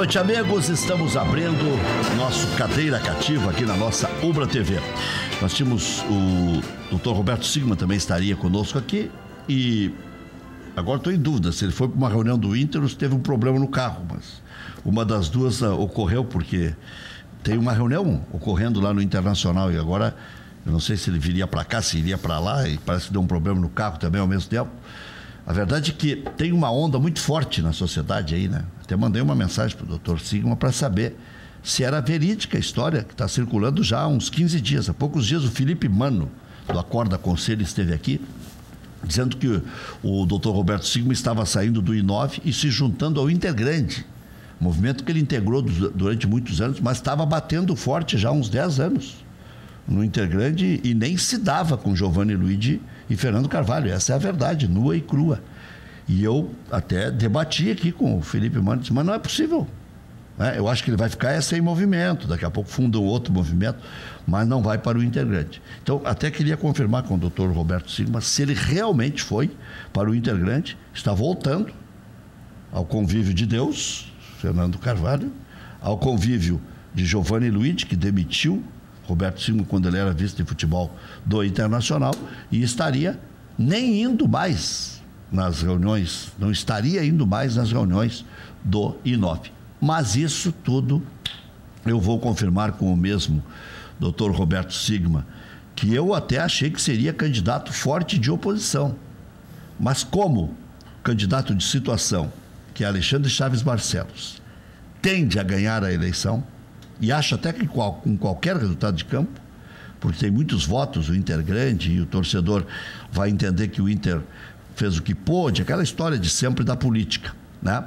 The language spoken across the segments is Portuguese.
noite, amigos. Estamos abrindo nosso Cadeira Cativa aqui na nossa Ubra TV. Nós tínhamos o Dr. Roberto Sigma também estaria conosco aqui e agora estou em dúvida se ele foi para uma reunião do Inter ou se teve um problema no carro, mas uma das duas ocorreu porque tem uma reunião ocorrendo lá no Internacional e agora eu não sei se ele viria para cá, se iria para lá e parece que deu um problema no carro também ao mesmo tempo. A verdade é que tem uma onda muito forte na sociedade aí, né? Até mandei uma mensagem para o Dr. Sigma para saber se era verídica a história que está circulando já há uns 15 dias. Há poucos dias o Felipe Mano, do Acorda Conselho, esteve aqui, dizendo que o Dr. Roberto Sigma estava saindo do I9 e se juntando ao Intergrande, movimento que ele integrou durante muitos anos, mas estava batendo forte já há uns 10 anos no Intergrande e nem se dava com Giovanni Luigi e Fernando Carvalho. Essa é a verdade, nua e crua. E eu até debati aqui com o Felipe Mano, disse, mas não é possível. Eu acho que ele vai ficar sem movimento, daqui a pouco funda um outro movimento, mas não vai para o Intergrande. Então, até queria confirmar com o Dr. Roberto Sigma se ele realmente foi para o Intergrande, está voltando ao convívio de Deus, Fernando Carvalho, ao convívio de Giovanni Luigi, que demitiu Roberto Sigma quando ele era vice de futebol do Internacional e estaria nem indo mais nas reuniões, não estaria indo mais nas reuniões do I9. Mas isso tudo eu vou confirmar com o mesmo Dr. Roberto Sigma, que eu até achei que seria candidato forte de oposição. Mas como candidato de situação, que é Alexandre Chaves Barcelos, tende a ganhar a eleição, e acho até que com qualquer resultado de campo, porque tem muitos votos, o Intergrande, e o torcedor vai entender que o Inter fez o que pôde, aquela história de sempre da política, né?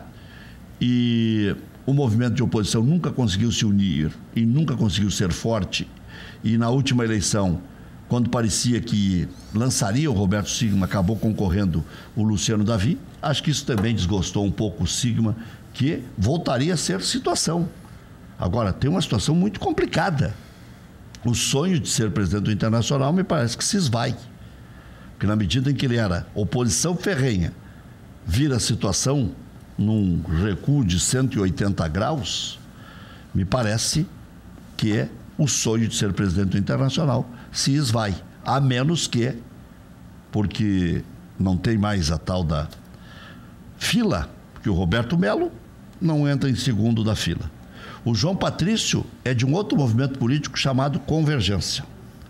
E o movimento de oposição nunca conseguiu se unir e nunca conseguiu ser forte, e na última eleição, quando parecia que lançaria o Roberto Sigma, acabou concorrendo o Luciano Davi. Acho que isso também desgostou um pouco o Sigma, que voltaria a ser situação. Agora, tem uma situação muito complicada. O sonho de ser presidente do Internacional me parece que se esvai. Porque na medida em que ele era oposição ferrenha, vira a situação num recuo de 180 graus, me parece que o sonho de ser presidente do Internacional se esvai. A menos que, porque não tem mais a tal da fila, que o Roberto Melo não entra em segundo da fila. O João Patrício é de um outro movimento político chamado Convergência.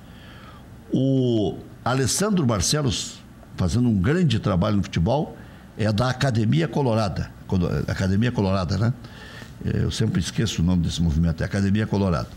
O Alessandro Barcelos, fazendo um grande trabalho no futebol, é da Academia Colorada. Academia Colorada, né? Eu sempre esqueço o nome desse movimento, é Academia Colorada.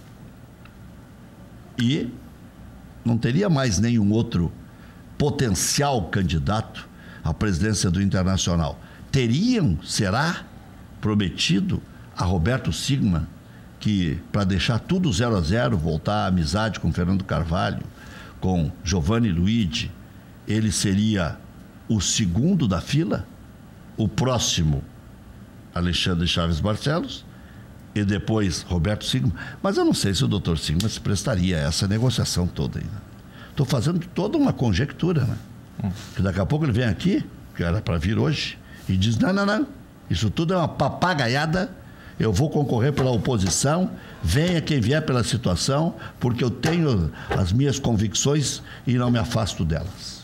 E não teria mais nenhum outro potencial candidato à presidência do Internacional. Será prometido a Roberto Sigma, que para deixar tudo 0-0, voltar à amizade com Fernando Carvalho, com Giovanni Luigi, ele seria o segundo da fila, o próximo Alexandre Chaves Barcelos e depois Roberto Sigma. Mas eu não sei se o doutor Sigma se prestaria a essa negociação toda aí, né? Estou fazendo toda uma conjectura, né? Que daqui a pouco ele vem aqui, que era para vir hoje, e diz, não, isso tudo é uma papagaiada. Eu vou concorrer pela oposição, venha quem vier pela situação, porque eu tenho as minhas convicções e não me afasto delas.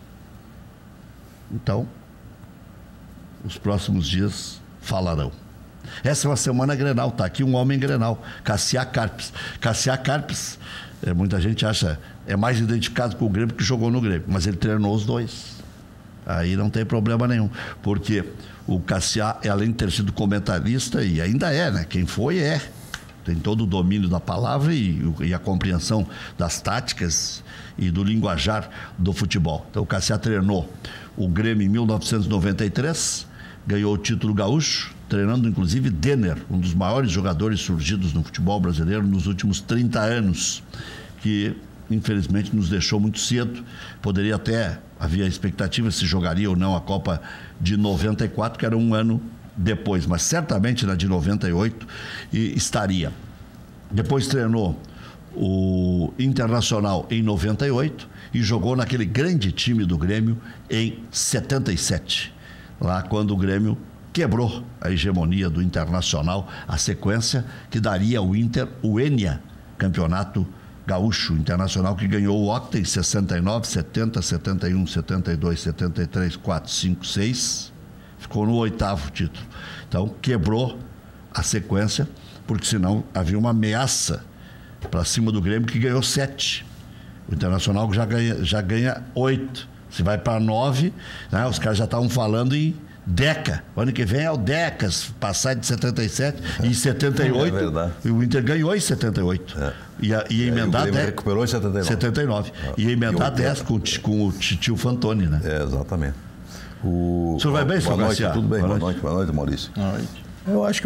Então, os próximos dias falarão. Essa é uma semana Grenal, está aqui um homem Grenal, Cassiá Carpes. Cassiá Carpes, muita gente acha, é mais identificado com o Grêmio que jogou no Grêmio, mas ele treinou os dois. Aí não tem problema nenhum, porque o Cassiá, além de ter sido comentarista, e ainda é, né? Quem foi tem todo o domínio da palavra e a compreensão das táticas e do linguajar do futebol. Então o Cassiá treinou o Grêmio em 1993, ganhou o título gaúcho, treinando inclusive Denner, um dos maiores jogadores surgidos no futebol brasileiro nos últimos 30 anos, que infelizmente nos deixou muito cedo. Poderia até, havia expectativa se jogaria ou não a Copa de 94, que era um ano depois, mas certamente na de 98 estaria. Depois treinou o Internacional em 98 e jogou naquele grande time do Grêmio em 77, lá quando o Grêmio quebrou a hegemonia do Internacional, a sequência que daria ao Inter o Enia, campeonato gaúcho internacional, que ganhou o Octa em 69, 70, 71, 72, 73, 4, 5, 6, ficou no 8º título. Então, quebrou a sequência, porque senão havia uma ameaça para cima do Grêmio, que ganhou 7. O Internacional já ganha 8. Se vai para 9, né, os caras já estavam falando em Deca. O ano que vem é o Decas, passar de 77 e 78. É verdade. E o Inter ganhou em 78. Ia emendar 10. Recuperou em 79. Ia emendar 10 com o Titio Fantoni, né? Exatamente. O senhor vai bem, senhor Garcia? Tudo bem, boa noite, Maurício. Boa noite. Eu acho que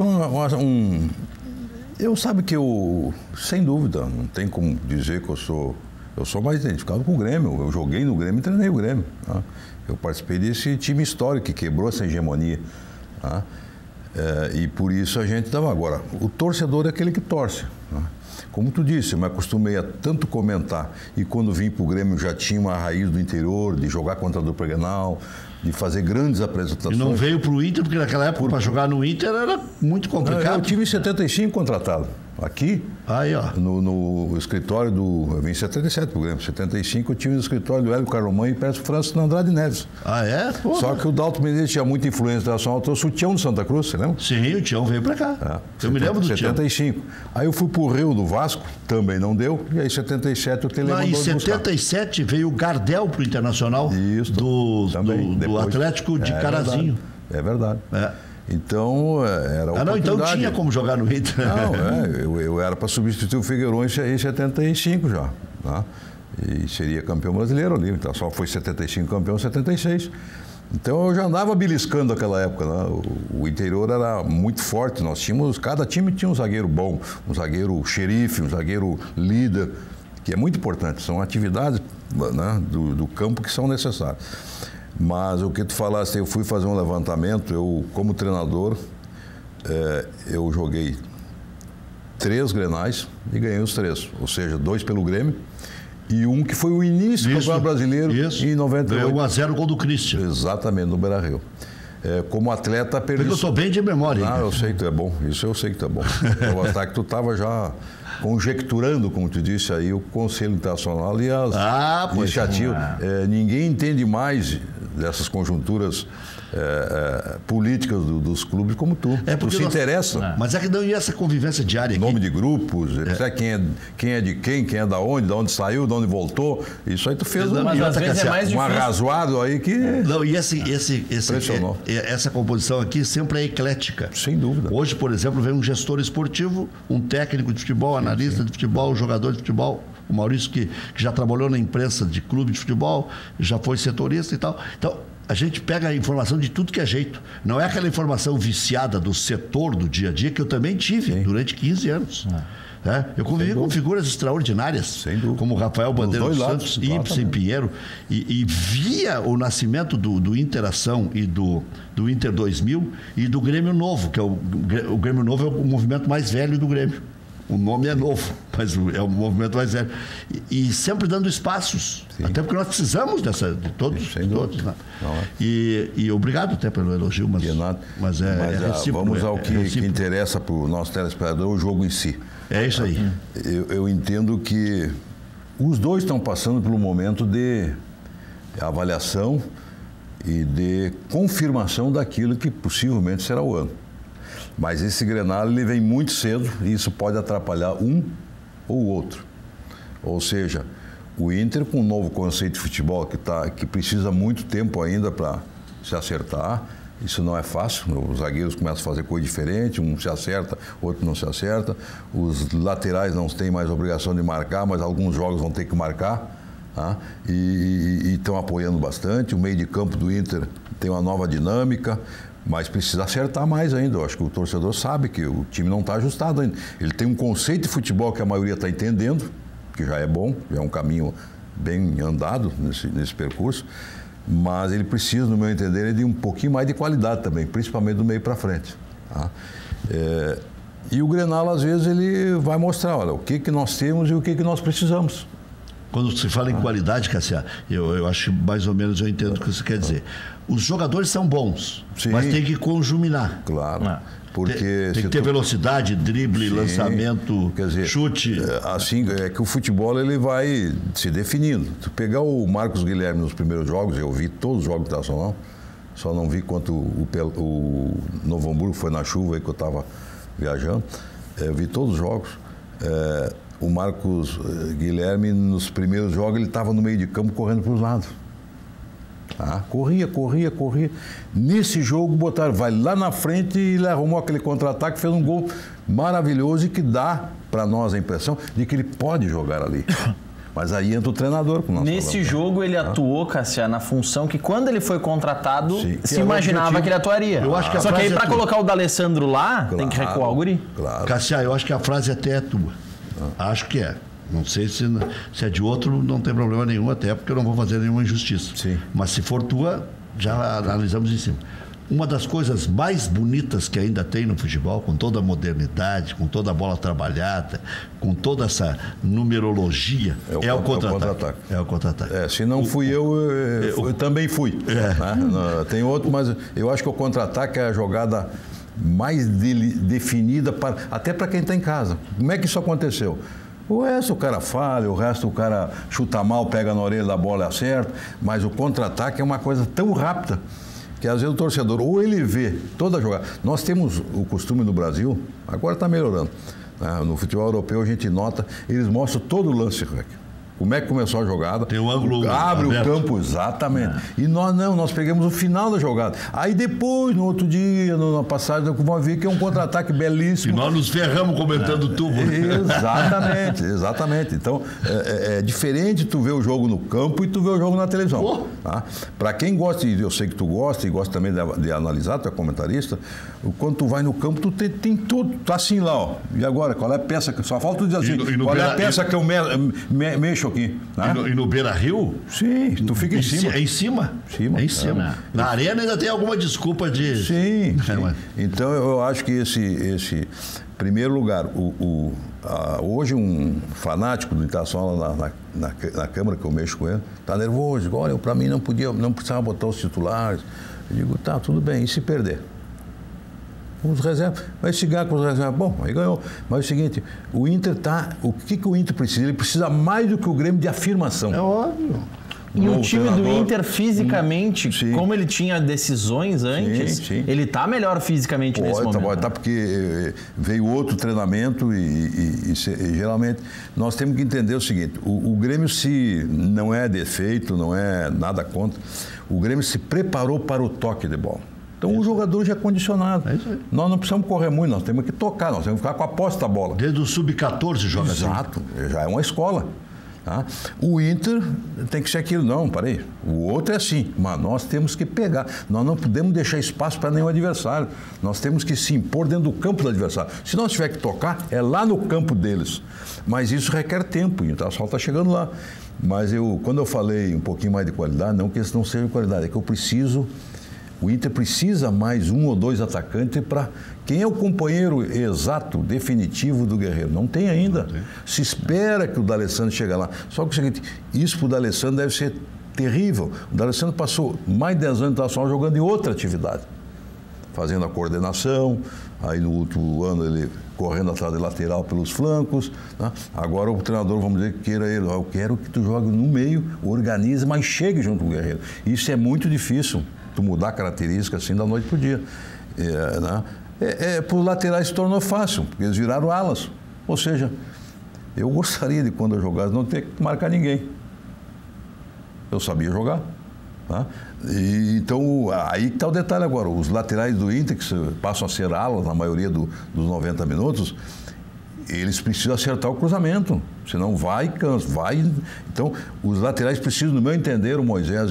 eu sabe que eu, sem dúvida, não tem como dizer que eu sou mais identificado com o Grêmio. Eu joguei no Grêmio e treinei o Grêmio. Tá? Eu participei desse time histórico que quebrou essa hegemonia. Tá? E por isso a gente estava agora. O torcedor é aquele que torce. Tá? Como tu disse, eu me acostumei a tanto comentar. E quando vim para o Grêmio já tinha uma raiz do interior, de jogar contra a dupla Grenal, de fazer grandes apresentações. E não veio para o Inter, porque naquela época para jogar no Inter era muito complicado. Eu tive em 75 contratado. Aqui, aí, ó. No escritório do... Eu vim em 77 pro Grêmio. Em 75 eu tive no escritório do Hélio Carlomã e perto do Francisco Andrade Neves. Ah, é? Porra. Só que o Dalton Menezes tinha muita influência internacional. Trouxe o Tião do Santa Cruz, você lembra? Sim, o Tião veio para cá. Eu me lembro do 75. Tião. Aí eu fui pro Rio do Vasco, também não deu. E aí em 77 o Tele mandou buscar. Em 77 veio o Gardel pro Internacional. Isso, do Atlético de Carazinho. É verdade. Então, era oportunidade. Então tinha como jogar no Inter. Não, eu era para substituir o Figueiredo em 75 já. Tá? E seria campeão brasileiro ali. Então, só foi 75 campeão, 76. Então, eu já andava beliscando naquela época. Né? O interior era muito forte. Nós tínhamos, cada time tinha um zagueiro bom, um zagueiro xerife, um zagueiro líder, que é muito importante. São atividades, né, do campo que são necessárias. Mas o que tu falaste, eu fui fazer um levantamento, eu como treinador, eu joguei 3 Grenais e ganhei os 3, ou seja, 2 pelo Grêmio e um que foi o início do Campeonato Brasileiro em 98. Ganhou 1-0 o gol do Christian. Exatamente, no Beira-Rio. Como atleta, perdi... Eu estou bem de memória. Eu sei que tu é bom, isso eu sei que tu é bom. Eu achava que tu estava já conjecturando, como tu disse aí, o Conselho Internacional e as iniciativas. Ninguém entende mais dessas conjunturas políticas dos clubes como tu. Tu se interessa. Mas é que não ia essa convivência diária aqui. Nome de grupos, quem é de quem é da onde saiu, de onde voltou. Isso aí tu fez um arrazoado aí que... Não, e essa composição aqui sempre é eclética. Sem dúvida. Hoje, por exemplo, vem um gestor esportivo, um técnico de futebol, analista de futebol, jogador de futebol. O Maurício, que já trabalhou na imprensa de clube de futebol, já foi setorista e tal. Então, a gente pega a informação de tudo que é jeito. Não é aquela informação viciada do setor do dia a dia, que eu também tive durante 15 anos. Eu convivi com figuras extraordinárias, como o Rafael Bandeira dos Santos, Ibsen Pinheiro, e via o nascimento do Interação e do Inter 2000 e do Grêmio Novo, que é o Grêmio Novo é o movimento mais velho do Grêmio. O nome é novo, mas é o movimento mais velho. E sempre dando espaços. Sim. Até porque nós precisamos de todos. Sim, todos, né? E obrigado até pelo elogio, mas vamos ao que interessa para o nosso telespectador, o jogo em si. É isso aí. Eu entendo que os dois estão passando pelo momento de avaliação e de confirmação daquilo que possivelmente será o ano. Mas esse Grenal ele vem muito cedo e isso pode atrapalhar um ou outro. Ou seja, o Inter com um novo conceito de futebol que precisa muito tempo ainda para se acertar. Isso não é fácil, os zagueiros começam a fazer coisa diferente, um se acerta, outro não se acerta. Os laterais não têm mais obrigação de marcar, mas alguns jogos vão ter que marcar. Tá? E estão apoiando bastante. O meio de campo do Inter tem uma nova dinâmica. Mas precisa acertar mais ainda. Eu acho que o torcedor sabe que o time não está ajustado ainda. Ele tem um conceito de futebol que a maioria está entendendo, que já é bom, já é um caminho bem andado nesse percurso, mas ele precisa, no meu entender, de um pouquinho mais de qualidade também, principalmente do meio para frente. Tá? E o Grenal, às vezes, ele vai mostrar, olha, o que nós temos e o que nós precisamos. Quando se fala em qualidade, Cassia, eu acho que mais ou menos eu entendo o que você quer dizer. Os jogadores são bons, Sim. mas tem que conjuminar. Claro. Porque tem que ter velocidade, drible, lançamento, quer dizer, chute. Assim, é que o futebol ele vai se definindo. Tu pegar o Marcos Guilherme nos primeiros jogos, eu vi todos os jogos do Internacional, só não vi quanto o Novo Hamburgo, foi na chuva aí que eu estava viajando. Eu vi todos os jogos. O Marcos Guilherme, nos primeiros jogos, ele estava no meio de campo correndo para os lados. Corria. Nesse jogo, botaram, vai lá na frente e ele arrumou aquele contra-ataque, fez um gol maravilhoso e que dá para nós a impressão de que ele pode jogar ali. Mas aí entra o treinador. Nesse jogo ele atuou, Cassia, na função que quando ele foi contratado, se é imaginava que ele atuaria. Eu acho que Só que aí para colocar o D'Alessandro lá, tem que recuar o guri. Claro. Cassia, eu acho que a frase até é tua. Acho que é. Não sei se é de outro, não tem problema nenhum, até porque eu não vou fazer nenhuma injustiça. Sim. Mas se for tua, já analisamos em cima. Uma das coisas mais bonitas que ainda tem no futebol, com toda a modernidade, com toda a bola trabalhada, com toda essa numerologia, é o contra-ataque. É o contra-ataque. Se não fui eu também fui. Né? Tem outro, mas eu acho que o contra-ataque é a jogada mais definida, até para quem está em casa. Como é que isso aconteceu? O resto o cara falha, o resto o cara chuta mal, pega na orelha da bola e acerta, mas o contra-ataque é uma coisa tão rápida que às vezes o torcedor, ou ele vê toda a jogada. Nós temos o costume no Brasil, agora está melhorando, né? No futebol europeu a gente nota, eles mostram todo o lance, como é que começou a jogada. Tem um ângulo abre aberto. O campo, exatamente. E nós pegamos o final da jogada. Aí depois, no outro dia, na passagem, vamos ver que é um contra-ataque belíssimo. E nós nos ferramos comentando o tubo. Exatamente. Então, é diferente tu ver o jogo no campo e tu ver o jogo na televisão. Tá? Para quem gosta, e eu sei que tu gosta, e gosta também de analisar, tu é comentarista, quando tu vai no campo, tu tem tudo, tá assim lá, ó. E agora, qual é a peça? Só falta tu dizer assim, qual é a peça que eu mexo aqui? Tá? E no Beira-Rio? Sim, tu fica em cima. É em cima? É em cima. Na arena ainda tem alguma desculpa de... Sim. Então, eu acho que esse primeiro lugar, hoje um fanático do Internacional na Câmara, que eu mexo com ele, está nervoso. Olha, para mim não precisava botar os titulares. Eu digo, tá, tudo bem, e se perder? Os reservas, vai se ganhar com os reservas. Bom, aí ganhou. Mas é o seguinte, o Inter o que o Inter precisa? Ele precisa mais do que o Grêmio de afirmação. É óbvio. E o time do Inter, fisicamente, como ele tinha decisões antes, ele está melhor fisicamente nesse momento. Tá, porque veio outro treinamento e geralmente nós temos que entender o seguinte, o Grêmio, se não é defeito, não é nada contra, o Grêmio se preparou para o toque de bola. Então o jogador já é condicionado. Nós não precisamos correr muito, nós temos que tocar, nós temos que ficar com a posse da bola. Desde o sub-14 joga assim. Exato, já é uma escola. Tá? O Inter tem que ser aquilo, não, parei. O outro é assim, mas nós temos que pegar. Nós não podemos deixar espaço para nenhum adversário. Nós temos que se impor dentro do campo do adversário. Se nós tiver que tocar, é lá no campo deles. Mas isso requer tempo, e o Internacional está chegando lá. Mas quando eu falei um pouquinho mais de qualidade, não que isso não seja qualidade, é que o Inter precisa mais um ou dois atacantes para... Quem é o companheiro exato, definitivo do Guerreiro? Não tem ainda. Não tem. Se espera que o D'Alessandro chegue lá. Só que o seguinte, isso para o D'Alessandro deve ser terrível. O D'Alessandro passou mais de 10 anos de internacional jogando em outra atividade. Fazendo a coordenação, aí no último ano ele correndo atrás de lateral pelos flancos. Tá? Agora o treinador, vamos dizer, que queira ele. Eu quero que tu jogue no meio, organize, mas chegue junto com o Guerreiro. Isso é muito difícil. Tu mudar a característica assim da noite para o dia. Para os laterais se tornou fácil, porque eles viraram alas. Ou seja, eu gostaria de, quando eu jogasse, não ter que marcar ninguém. Eu sabia jogar. Tá? Então, aí que está o detalhe agora. Os laterais do Inter, que passam a ser alas na maioria dos 90 minutos, eles precisam acertar o cruzamento. Senão vai, cansa, vai. Então, os laterais precisam, no meu entender, o Moisés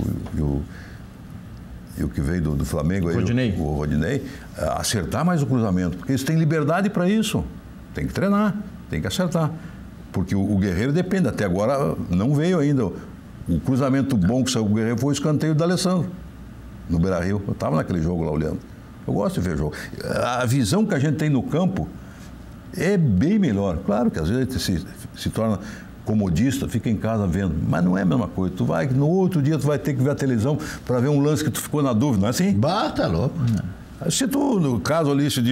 e o que veio do Flamengo, o Rodinei, acertar mais o cruzamento, porque eles têm liberdade para isso. Tem que treinar, tem que acertar. Porque o Guerreiro depende, até agora não veio ainda. O cruzamento bom que saiu do Guerreiro foi o escanteio do D'Alessandro, no Beira-Rio. Eu estava naquele jogo lá olhando. Eu gosto de ver o jogo. A visão que a gente tem no campo é bem melhor. Claro que às vezes se torna comodista, fica em casa vendo. Mas não é a mesma coisa. No outro dia tu vai ter que ver a televisão para ver um lance que tu ficou na dúvida, não é assim? Tá louco. Se tu, no caso ali, se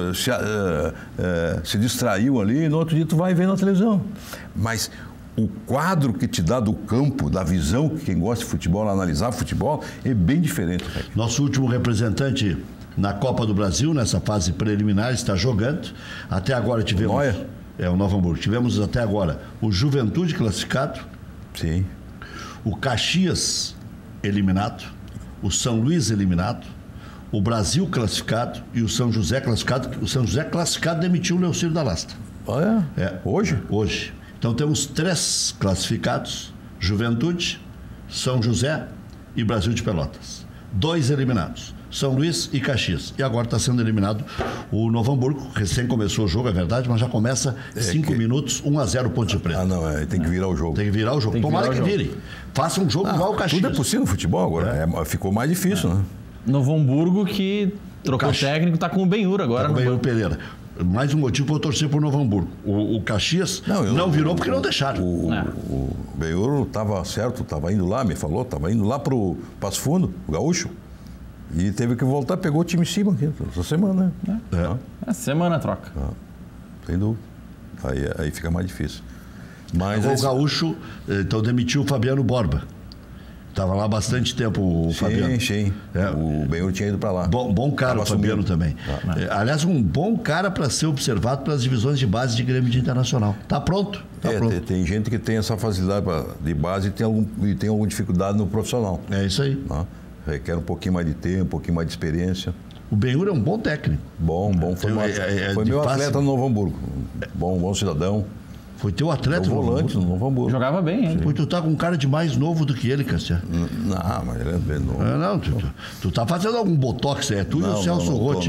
distraiu ali, no outro dia tu vai ver na televisão. Mas o quadro que te dá do campo, da visão, que quem gosta de futebol, analisar futebol, é bem diferente. Nosso último representante na Copa do Brasil, nessa fase preliminar, está jogando. Até agora tivemos... o Novo Hamburgo. Tivemos até agora o Juventude classificado. Sim. O Caxias eliminado. O São Luís eliminado. O Brasil classificado e o São José classificado. O São José classificado demitiu o Leocídio da Lastra. Hoje? Hoje. Então temos 3 classificados: Juventude, São José e Brasil de Pelotas. 2 eliminados: São Luís e Caxias. E agora está sendo eliminado o Novo Hamburgo. Recém começou o jogo, é verdade, mas já começa 5 minutos, 1-0 Ponte Preta. Tem que virar o jogo. Tem que virar o jogo. Tomara que vire. Faça um jogo igual o Caxias. Tudo é possível no futebol agora. Ficou mais difícil, né? Novo Hamburgo, que trocou o técnico, está com o Benhur agora. Com o Benhur Pereira. Mais um motivo para eu torcer por Novo Hamburgo. O Caxias não virou porque não deixaram. O Benhur estava certo, estava indo lá, me falou, estava indo lá para o Passo Fundo, o Gaúcho. E teve que voltar, pegou o time em cima aqui, essa semana, né? Essa semana troca. Sem dúvida. Aí fica mais difícil. Mas o Gaúcho, então, demitiu o Fabiano Borba. Estava lá há bastante tempo o Fabiano. Sim. O Benhur tinha ido para lá. Bom cara o Fabiano também. Aliás, um bom cara para ser observado pelas divisões de base de Grêmio de Internacional. Está pronto. Pronto. Tem gente que tem essa facilidade de base e tem alguma dificuldade no profissional. É isso aí. Requer um pouquinho mais de tempo, um pouquinho mais de experiência. O Benhur é um bom técnico. Bom. Foi meu atleta no Novo Hamburgo. Bom cidadão. Foi teu atleta no volante no Novo Hamburgo. Jogava bem, hein? Tu tá com um cara de mais novo do que ele, Cassiano. Não, mas ele é bem novo. Tu tá fazendo algum botox, tu e o Celso Rotti.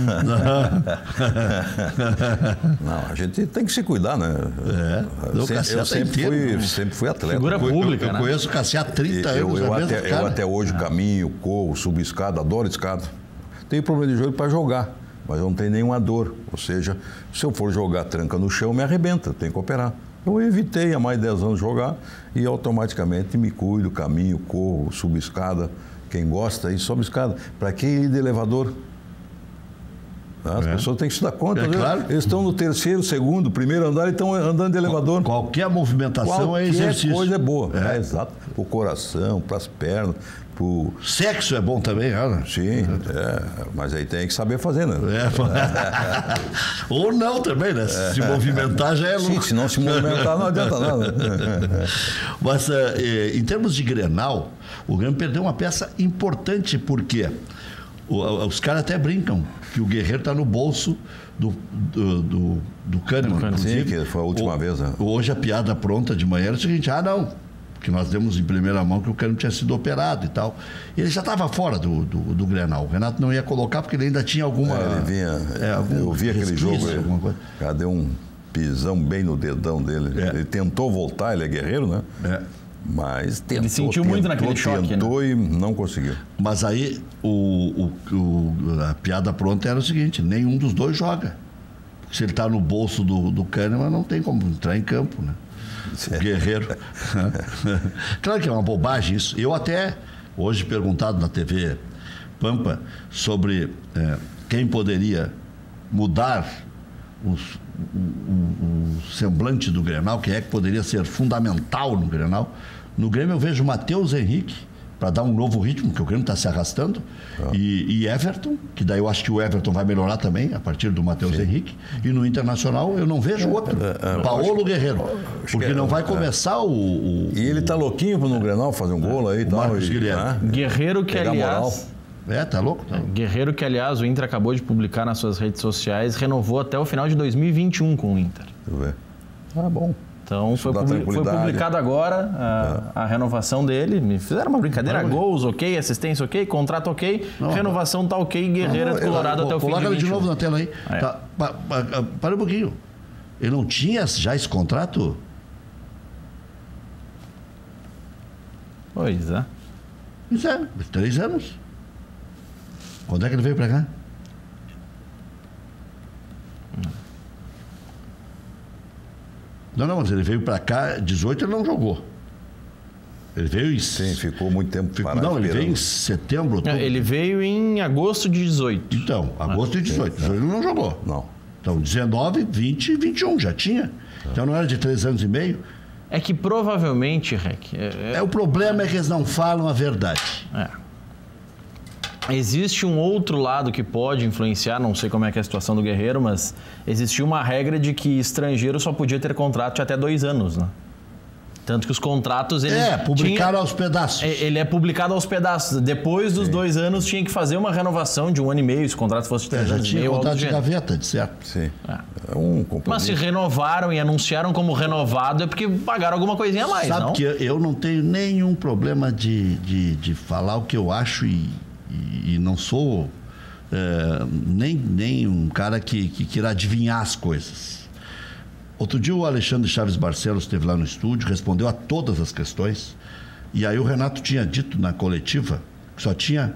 Não, a gente tem que se cuidar, né? Eu sempre fui atleta. Figura pública, né? Eu conheço o Cassiano há 30 anos. Eu até hoje caminho, corro, subo escada, adoro escada. Tenho problema de joelho para jogar, mas eu não tenho nenhuma dor. Ou seja, se eu for jogar tranca no chão, me arrebenta, eu tenho que operar. Eu evitei há mais de 10 anos jogar e automaticamente me cuido, caminho, corro, subo escada. Quem gosta aí, sobe escada. Para que ir de elevador? As pessoas têm que se dar conta. Claro. Eles estão no terceiro, segundo, primeiro andar e estão andando de elevador. Qualquer movimentação é exercício. Qualquer coisa é boa. Exato. Para o coração, para as pernas. Sexo é bom também, né? Sim, mas aí tem que saber fazer, né? Ou não também, né? Se movimentar já é louco. Sim, se não se movimentar não adianta nada. Mas em termos de Grenal, o Grêmio perdeu uma peça importante, porque os caras até brincam que o Guerreiro está no bolso do Kahneman. Sim, que foi a última vez. Né? Hoje a piada pronta de manhã era o seguinte: não. Que nós demos em primeira mão que o Kahneman tinha sido operado e tal. Ele já estava fora do Grenal. O Renato não ia colocar porque ele ainda tinha alguma... eu vi aquele jogo. Cara, deu um pisão bem no dedão dele. Ele tentou voltar, ele é guerreiro, né? Mas tentou. Ele sentiu muito naquele choque, tentou e não conseguiu. Mas aí a piada pronta era o seguinte: nenhum dos dois joga. Porque se ele está no bolso do Kahneman, não tem como entrar em campo, né? O Guerreiro. Claro que é uma bobagem isso. Eu até, hoje perguntado na TV Pampa sobre quem poderia mudar o semblante do Grenal, quem é que poderia ser fundamental no Grenal. No Grêmio eu vejo Matheus Henrique, para dar um novo ritmo, porque o Grêmio está se arrastando, e Everton, que daí eu acho que o Everton vai melhorar também, a partir do Matheus Henrique, e no Internacional eu não vejo outro, Paulo Guerreiro, porque não vai começar E ele tá louquinho no Grenal fazer um gol aí e tal. Guerreiro que, aliás... tá louco? Tá. Guerreiro que, aliás, o Inter acabou de publicar nas suas redes sociais, renovou até o final de 2021 com o Inter. Deixa eu ver. Bom. Então foi publicado agora a renovação dele. Me fizeram uma brincadeira, gols ok, assistência ok, contrato ok, renovação tá ok, Guerreiro Colorado até o fim de 2021. Coloca ele de novo na tela aí. Para um pouquinho. Ele não tinha já esse contrato? Pois é. Isso 3 anos. Quando é que ele veio para cá? Não, mas ele veio para cá, 18 ele não jogou. Ele veio em... Sim, ficou muito tempo parado. Não, ele veio em setembro. Outubro. Ele veio em agosto de 18. Então, agosto de 18. 18 ele não jogou. Não. Então, 19, 20 e 21 já tinha. Então não era de 3 anos e meio. É que provavelmente, Rec... O problema é que eles não falam a verdade. Existe um outro lado que pode influenciar, não sei como é que é a situação do Guerreiro, mas existia uma regra de que estrangeiro só podia ter contrato de até 2 anos, né? Tanto que os contratos... publicaram aos pedaços. Ele é publicado aos pedaços. Depois dos 2 anos tinha que fazer uma renovação de 1 ano e meio, se o contrato fosse de 3 anos e meio. Já tinha contrato de gaveta, de certo. Sim. É um compromisso. Mas se renovaram e anunciaram como renovado é porque pagaram alguma coisinha a mais, Sabe não? que eu não tenho nenhum problema de falar o que eu acho e não sou nem um cara que queira adivinhar as coisas. Outro dia o Alexandre Chaves Barcelos esteve lá no estúdio, respondeu a todas as questões, e aí o Renato tinha dito na coletiva que só tinha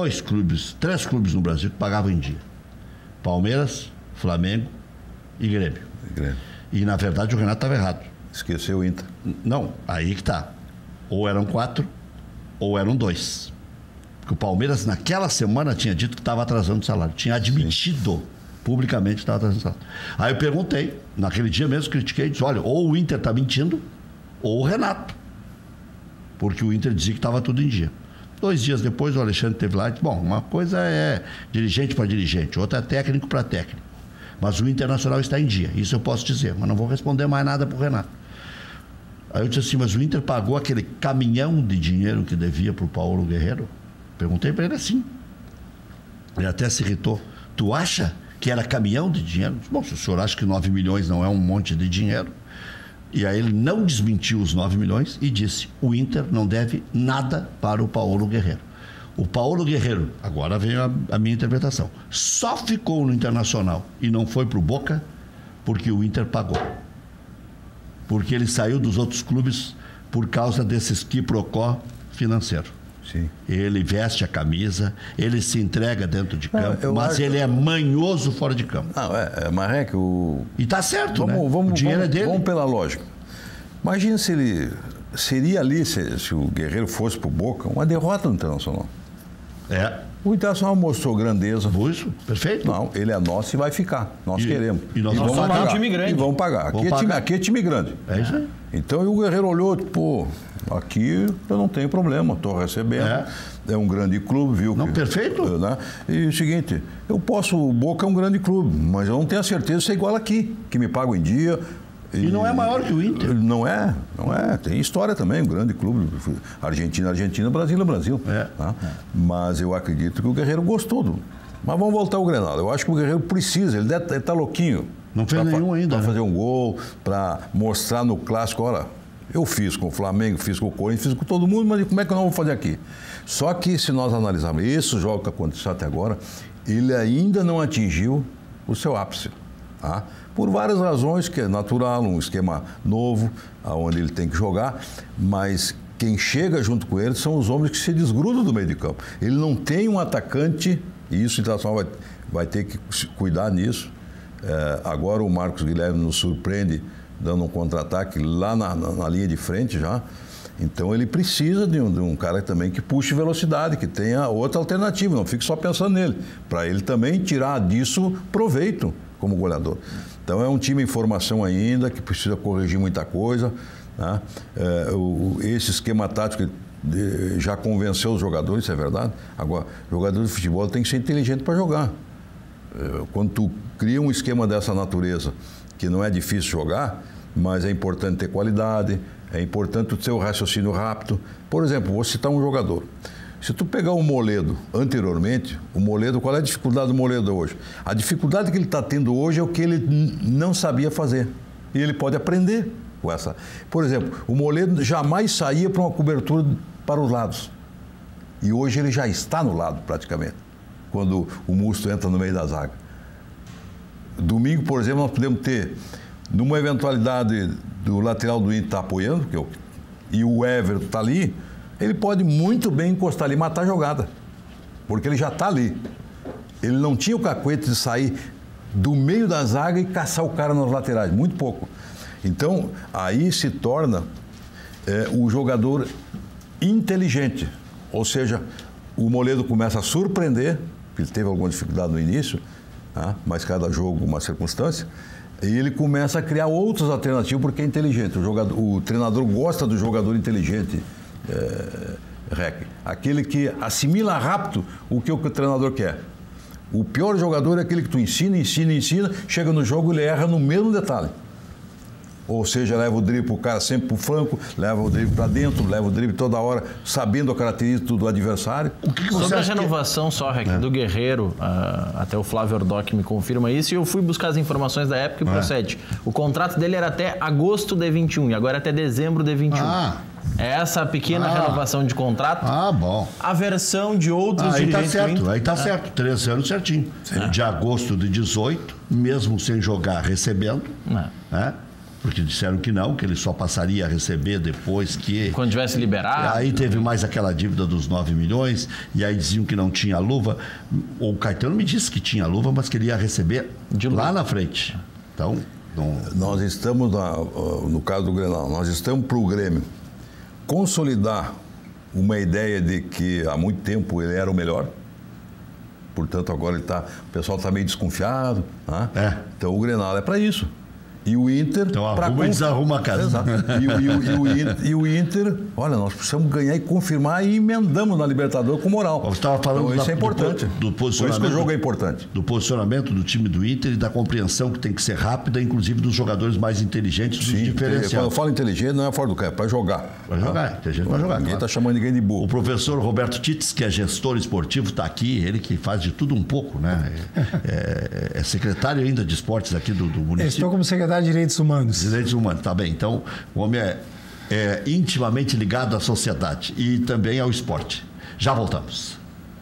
3 clubes no Brasil que pagavam em dia: Palmeiras, Flamengo e Grêmio. E na verdade o Renato estava errado. Esqueceu o Inter. Não, aí que tá. Ou eram 4 ou eram 2. Porque o Palmeiras naquela semana tinha dito que estava atrasando o salário, tinha admitido publicamente que estava atrasando o salário. Aí eu perguntei, naquele dia mesmo critiquei, disse: olha, ou o Inter está mentindo ou o Renato, porque o Inter dizia que estava tudo em dia. 2 dias depois o Alexandre esteve lá e disse: bom, uma coisa é dirigente para dirigente, outra é técnico para técnico, mas o Internacional está em dia, isso eu posso dizer, mas não vou responder mais nada para o Renato. Aí eu disse assim: mas o Inter pagou aquele caminhão de dinheiro que devia para o Paulo Guerreiro? Perguntei para ele assim. Ele até se irritou. Tu acha que era caminhão de dinheiro? Bom, se o senhor acha que 9 milhões não é um monte de dinheiro. E aí ele não desmentiu os 9 milhões e disse: o Inter não deve nada para o Paulo Guerreiro. O Paulo Guerreiro, agora vem a minha interpretação, só ficou no Internacional e não foi para o Boca porque o Inter pagou. Porque ele saiu dos outros clubes por causa desses quiprocó financeiro. Sim. Ele veste a camisa, ele se entrega dentro de campo, mas ele é manhoso fora de campo. Não, Marreco, E tá certo, né? O dinheiro é dele. Vamos pela lógica. Imagina se ele... Seria ali, se o Guerreiro fosse pro Boca, uma derrota no Internacional. O Internacional mostrou grandeza. Isso, perfeito. Não, ele é nosso e vai ficar. Nós queremos. E nós vamos pagar. Um time grande. E vamos pagar. Aqui é time grande. É isso aí. Então o Guerreiro olhou, pô, aqui eu não tenho problema, estou recebendo. É um grande clube, viu? Não, perfeito. Né? E o seguinte, o Boca é um grande clube, mas eu não tenho a certeza de ser igual aqui, que me pagam em dia. E não é maior que o Inter. Não é. Tem história também, um grande clube. Argentina, Brasil. Tá? Mas eu acredito que o Guerreiro gostou do... Mas vamos voltar ao Grenal. Eu acho que o Guerreiro precisa, ele está louquinho. Não fez nenhum ainda. Para fazer um gol, para mostrar no clássico, olha, eu fiz com o Flamengo, fiz com o Corinthians, fiz com todo mundo, mas como é que eu não vou fazer aqui? Só que se nós analisarmos esses jogos que aconteceram até agora, ele ainda não atingiu o seu ápice. Tá? Por várias razões, que é natural, um esquema novo, onde ele tem que jogar, mas quem chega junto com ele são os homens que se desgrudam do meio de campo. Ele não tem um atacante, e isso o Internacional vai ter que cuidar nisso. Agora o Marcos Guilherme nos surpreende, dando um contra-ataque lá na linha de frente já. Então ele precisa de um cara também que puxe velocidade, que tenha outra alternativa, não fique só pensando nele, para ele também tirar disso proveito como goleador. Então é um time em formação ainda, que precisa corrigir muita coisa. Né? Esse esquema tático já convenceu os jogadores, isso é verdade. Agora, jogador de futebol tem que ser inteligente para jogar. Quando tu cria um esquema dessa natureza, que não é difícil jogar, mas é importante ter qualidade, é importante ter o raciocínio rápido. Por exemplo, vou citar um jogador. Se tu pegar o Moledo anteriormente, o Moledo, qual é a dificuldade do Moledo hoje? A dificuldade que ele está tendo hoje é o que ele não sabia fazer. E ele pode aprender com essa. Por exemplo, o Moledo jamais saía para uma cobertura para os lados. E hoje ele já está no lado, praticamente, quando o Musto entra no meio da zaga. Domingo, por exemplo, nós podemos ter, numa eventualidade do lateral do Inter estar apoiando, e o Everton está ali, ele pode muito bem encostar ali e matar a jogada, porque ele já está ali. Ele não tinha o cacuete de sair do meio da zaga e caçar o cara nas laterais, muito pouco. Então, aí se torna o jogador inteligente. Ou seja, o Moledo começa a surpreender, ele teve alguma dificuldade no início, mas cada jogo uma circunstância, e ele começa a criar outras alternativas porque é inteligente. O treinador gosta do jogador inteligente, aquele que assimila rápido o que o treinador quer. O pior jogador é aquele que tu ensina, chega no jogo e ele erra no mesmo detalhe. Ou seja, leva o drible para o cara sempre para o flanco, leva o drible para dentro, leva o drible toda hora, sabendo a característica do adversário. Sobre a renovação do Guerreiro, até o Flávio Ordoc me confirma isso, e eu fui buscar as informações da época e procede. O contrato dele era até agosto de 21 e agora é até dezembro de 21. É essa pequena renovação de contrato. Bom. A versão de outros dirigentes. Aí tá certo, 3 anos certinho. De agosto de 18, mesmo sem jogar, recebendo. Porque disseram que não, que ele só passaria a receber depois que... Quando tivesse liberado. Aí teve mais aquela dívida dos 9 milhões, e aí diziam que não tinha luva. O Caetano me disse que tinha luva, mas que ele ia receber lá na frente. Então... Nós estamos, no caso do Grenal, nós estamos para o Grêmio consolidar uma ideia de que há muito tempo ele era o melhor. Portanto, agora o pessoal está meio desconfiado. Então o Grenal é para isso. E o Inter... Então arruma e desarruma a casa. Exato. E o Inter, olha, nós precisamos ganhar e confirmar e emendamos na Libertadores com moral. Você estava falando então, isso é importante. Do posicionamento, por isso que o jogo é importante. Do posicionamento do time do Inter e da compreensão que tem que ser rápida, inclusive dos jogadores mais inteligentes, dos diferenciais. Quando eu falo inteligente, não é fora do campo, é para jogar. Para jogar, inteligente para jogar. Ninguém está chamando ninguém de burro. O professor Roberto Tits, que é gestor esportivo, está aqui, ele que faz de tudo um pouco, né? É secretário ainda de esportes aqui do município. Estou como secretário de Direitos Humanos. Direitos Humanos, tá bem. Então, o homem é intimamente ligado à sociedade e também ao esporte. Já voltamos.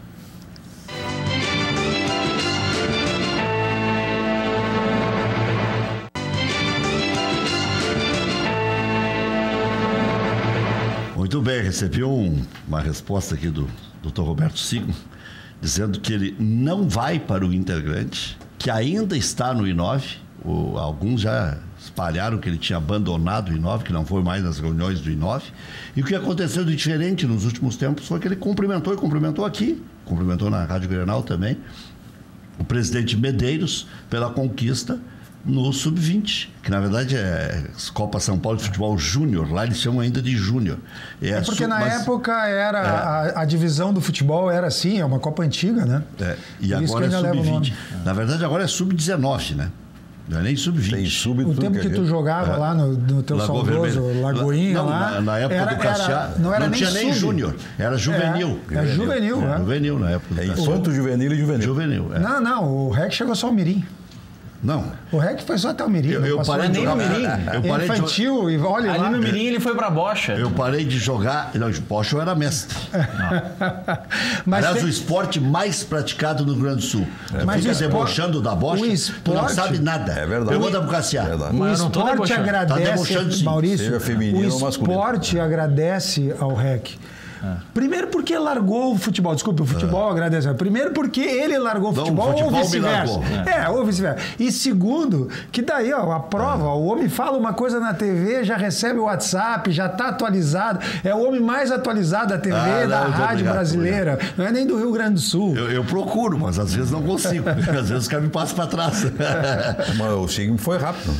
Muito bem, recebi uma resposta aqui do Dr. Roberto Sigma, dizendo que ele não vai para o Intergrande, que ainda está no I9. Alguns já espalharam que ele tinha abandonado o I9, que não foi mais nas reuniões do I9. E o que aconteceu de diferente nos últimos tempos foi que ele cumprimentou aqui, cumprimentou na Rádio Grenal também, o presidente Medeiros pela conquista no Sub-20, que na verdade é Copa São Paulo de Futebol Júnior, lá eles chamam ainda de Júnior. Porque na época era a divisão do futebol era assim, é uma Copa antiga, né? E agora é Sub-20. Na verdade agora é Sub-19, né? Não é nem Sub-20. O tempo que tu jogava lá no teu saudoso Lagoinha lá... Na época do Cassiá, não tinha nem Júnior, era juvenil. Juvenil, né? Juvenil na época. Infanto, juvenil e juvenil. Não, o REC chegou só ao Mirim. Não. O REC foi só até o Mirim. Eu parei de jogar. Infantil, e olha ali lá. no Mirim ele foi pra Bocha. Eu parei de jogar. Não, Bocha eu era mestre. Mas aliás, o esporte mais praticado no Rio Grande do Sul. Mas fica debochando da Bocha, tu não sabe nada. É verdade. Pergunta pro Cassiá. O esporte agradece, Maurício, o esporte agradece ao REC. Primeiro porque largou o futebol. Desculpa, o futebol agradece. Primeiro porque ele largou o futebol ou vice-versa. Ou vice-versa. E segundo, que daí, a prova, o homem fala uma coisa na TV, já recebe o WhatsApp, já está atualizado. É o homem mais atualizado da TV, da rádio brasileira. Não é nem do Rio Grande do Sul. Eu procuro, mas às vezes não consigo. Às vezes o cara me passa para trás. Mas o Sigma foi rápido.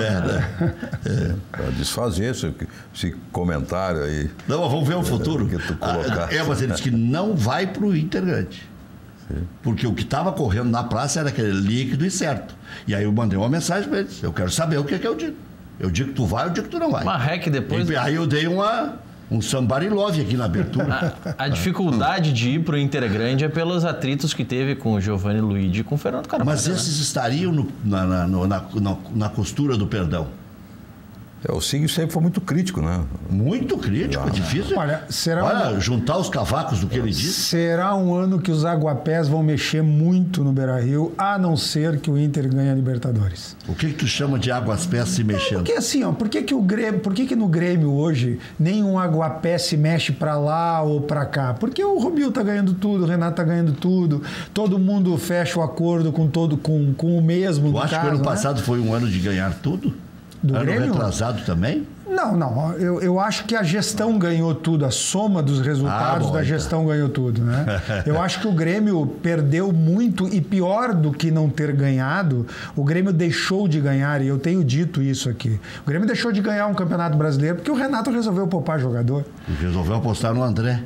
Para desfazer esse comentário aí. Não, mas vamos ver o futuro. Mas ele disse que não vai para o Intergrande. Porque o que estava correndo na praça era aquele líquido e certo. E aí eu mandei uma mensagem para eles. Eu quero saber o que é que eu digo. Eu digo que tu vai, eu digo que tu não vai. Uma REC depois... Aí eu dei um somebody love aqui na abertura. A dificuldade de ir para o Intergrande é pelos atritos que teve com o Giovanni Luigi e com o Fernando Carvalho. Mas esses estariam na costura do perdão. O Sig sempre foi muito crítico, né? Muito crítico, é difícil. Olha, juntar os cavacos do que ele disse. Será um ano que os aguapés vão mexer muito no Beira-Rio, a não ser que o Inter ganhe a Libertadores. O que tu chama de aguapés se mexendo? Porque assim, por que no Grêmio hoje nenhum aguapé se mexe para lá ou para cá? Porque o Rubio tá ganhando tudo, o Renato tá ganhando tudo, todo mundo fecha o acordo com o mesmo. Tu acha que o ano passado foi um ano de ganhar tudo? do ano Grêmio? Retrasado também? Não. Eu acho que a gestão ganhou tudo. A soma dos resultados da gestão ganhou tudo, né? Eu acho que o Grêmio perdeu muito e pior do que não ter ganhado, o Grêmio deixou de ganhar, e eu tenho dito isso aqui. O Grêmio deixou de ganhar um Campeonato Brasileiro porque o Renato resolveu poupar jogador. Resolveu apostar no André.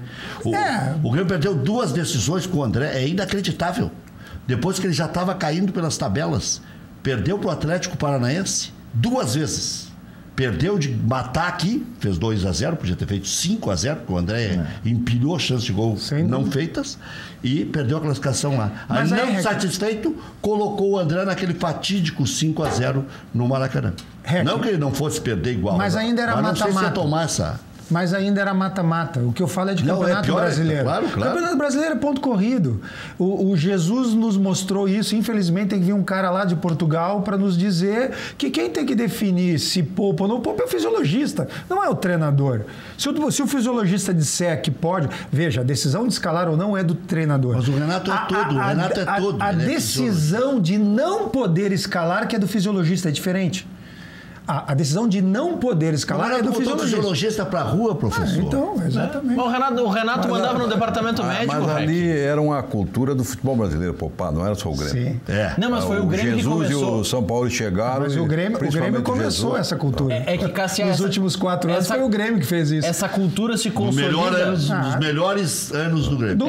O Grêmio perdeu 2 decisões com o André. É inacreditável. Depois que ele já estava caindo pelas tabelas, perdeu para o Atlético Paranaense 2 vezes. Perdeu de matar aqui, fez 2-0, podia ter feito 5-0, porque o André empilhou a chance de gol não feitas, e perdeu a classificação lá. Aí, não satisfeito, colocou o André naquele fatídico 5-0 no Maracanã. Não que ele não fosse perder igual. Mas ainda era mata-mata. Não sei se ia tomar essa... Mas ainda era mata-mata. O que eu falo é de Campeonato Brasileiro. Claro. Campeonato Brasileiro é ponto corrido. O Jesus nos mostrou isso. Infelizmente, tem que vir um cara lá de Portugal para nos dizer que quem tem que definir se poupa ou não poupa é o fisiologista, não é o treinador. Se o fisiologista disser que pode... Veja, a decisão de escalar ou não é do treinador. Mas o Renato é todo. A decisão de não poder escalar que é do fisiologista, é diferente. A decisão de não poder escalar é do fisiologista para a rua, professor. Então, exatamente. O Renato mandava no departamento médico, mas ali era uma cultura do futebol brasileiro, poupar, não era só o Grêmio. Sim. Não, mas foi o Grêmio que começou. Jesus e o São Paulo chegaram. Mas o Grêmio começou essa cultura. Que Cassiano, nos últimos 4 anos foi o Grêmio que fez isso. Essa cultura se consolida. Nos melhores anos do Grêmio.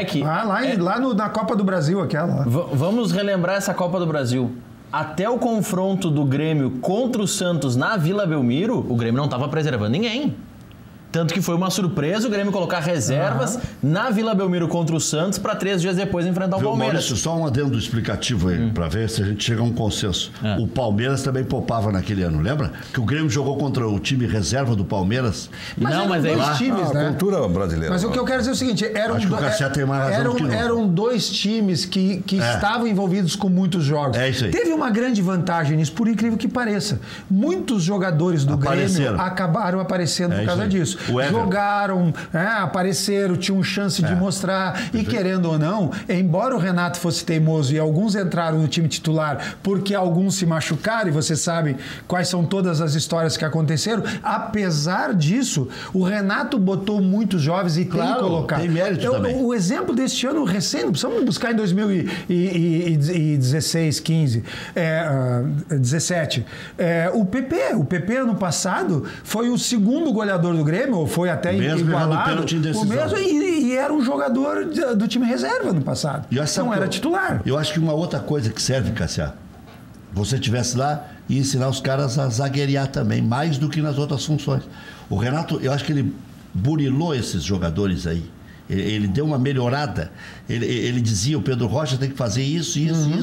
Lá na Copa do Brasil, aquela. Vamos relembrar essa Copa do Brasil. Até o confronto do Grêmio contra o Santos na Vila Belmiro, o Grêmio não estava preservando ninguém. Tanto que foi uma surpresa o Grêmio colocar reservas na Vila Belmiro contra o Santos para 3 dias depois enfrentar o Palmeiras. Maurício, só um adendo explicativo aí, para ver se a gente chega a um consenso. O Palmeiras também poupava naquele ano, lembra? Que o Grêmio jogou contra o time reserva do Palmeiras. Mas eram 2 times, né? Cultura brasileira. Mas o que eu quero dizer é o seguinte, eram 2 times que estavam envolvidos com muitos jogos. É isso aí. Teve uma grande vantagem nisso, por incrível que pareça. Muitos jogadores do Grêmio acabaram aparecendo por causa disso. Jogaram, apareceram, tinham chance de mostrar. E querendo ou não, embora o Renato fosse teimoso e alguns entraram no time titular porque alguns se machucaram, e você sabe quais são todas as histórias que aconteceram, apesar disso, o Renato botou muitos jovens e tem que colocar. Tem mérito também. O exemplo deste ano recente, não precisamos buscar em 2016, 15, 17. O PP ano passado foi o segundo goleador do Grêmio, ou foi até igualado. O mesmo, e era um jogador do time reserva no passado. Não era titular. Eu acho que uma outra coisa que serve, Cassiano, você estivesse lá e ensinar os caras a zagueiriar também, mais do que nas outras funções. O Renato, eu acho que ele burilou esses jogadores aí. Ele deu uma melhorada. Ele dizia, o Pedro Rocha tem que fazer isso.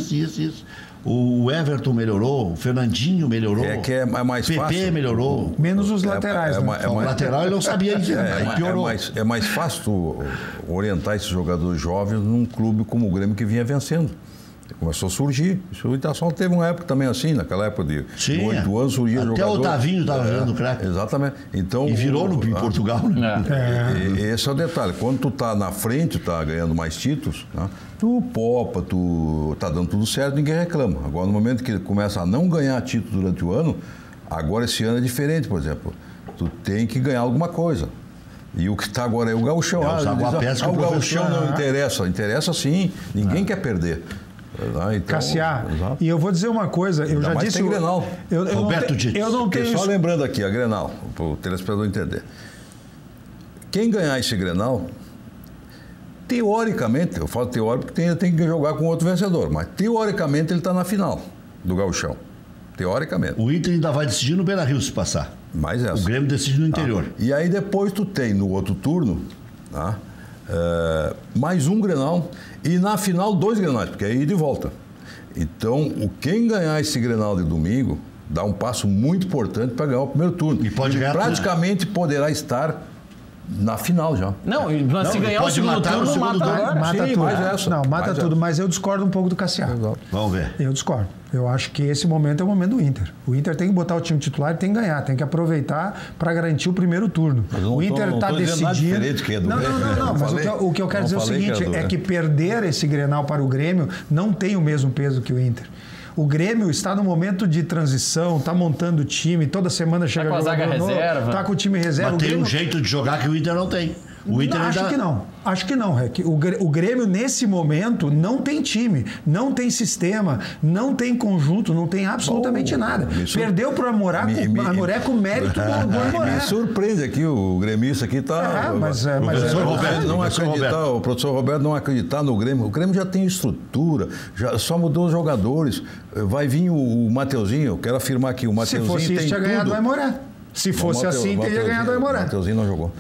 O Everton melhorou, o Fernandinho melhorou. É mais fácil. O PP melhorou. Menos os laterais. O lateral ele não sabia dizer. Piorou. É mais fácil tu orientar esses jogadores jovens num clube como o Grêmio que vinha vencendo. Começou a surgir. O Internacional teve uma época também assim, naquela época de 8 anos surgia jogador. Até o Davinho estava virando craque. Exatamente. Então, e virou em Portugal. Né? Esse é o detalhe. Quando tu tá na frente, tu tá ganhando mais títulos, né? Tu popa, tu tá dando tudo certo, ninguém reclama. Agora, no momento que ele começa a não ganhar título durante o ano, agora esse ano é diferente, por exemplo. Tu tem que ganhar alguma coisa. E o que está agora é o gauchão. O gauchão não interessa. Interessa sim, ninguém quer perder. Então, Cassiá, e eu vou dizer uma coisa, eu já disse... Tem Grenal. Roberto disse. Eu não tenho... Só lembrando aqui, a Grenal, para o telespectador entender. Quem ganhar esse Grenal, teoricamente, eu falo teórico porque tem que jogar com outro vencedor, mas teoricamente ele está na final do gauchão. Teoricamente. O Inter ainda vai decidir no Beira-Rio se passar. Mais essa. O Grêmio decide no interior. E aí depois tu tem no outro turno, tá? Mais um Grenal e na final 2 Grenais, porque é ida e volta. Então, quem ganhar esse Grenal de domingo dá um passo muito importante para ganhar o primeiro turno. E praticamente poderá estar na final já. Se ganhar o segundo turno, mata tudo. Mata tudo, mas eu discordo um pouco do Cassiano. Exato. Vamos ver. Eu discordo. Eu acho que esse momento é o momento do Inter. O Inter tem que botar o time titular e tem que ganhar, tem que aproveitar para garantir o primeiro turno. O Inter está decidindo. Não, mas o que eu quero dizer é o seguinte, é que perder esse Grenal para o Grêmio não tem o mesmo peso que o Inter. O Grêmio está no momento de transição, está montando o time, toda semana chega... Tá com a zaga reserva. Está com o time reserva. Mas tem Grêmio... um jeito de jogar que o Inter não tem. O Inter Acho que não, Rec. O Grêmio, nesse momento, não tem time, não tem sistema, não tem conjunto, não tem absolutamente nada. Perdeu para o Amoré com mérito do Amoré. Me surpreende aqui, o gremista aqui está... O professor Roberto não acreditar no Grêmio. O Grêmio já tem estrutura, só mudou os jogadores. Vai vir o Mateuzinho, eu quero afirmar aqui, o Mateuzinho tem tudo. Se fosse isso, tinha ganhado o Amoré. Se fosse assim, teria ganhado o Aimoré. O Mateuzinho não jogou.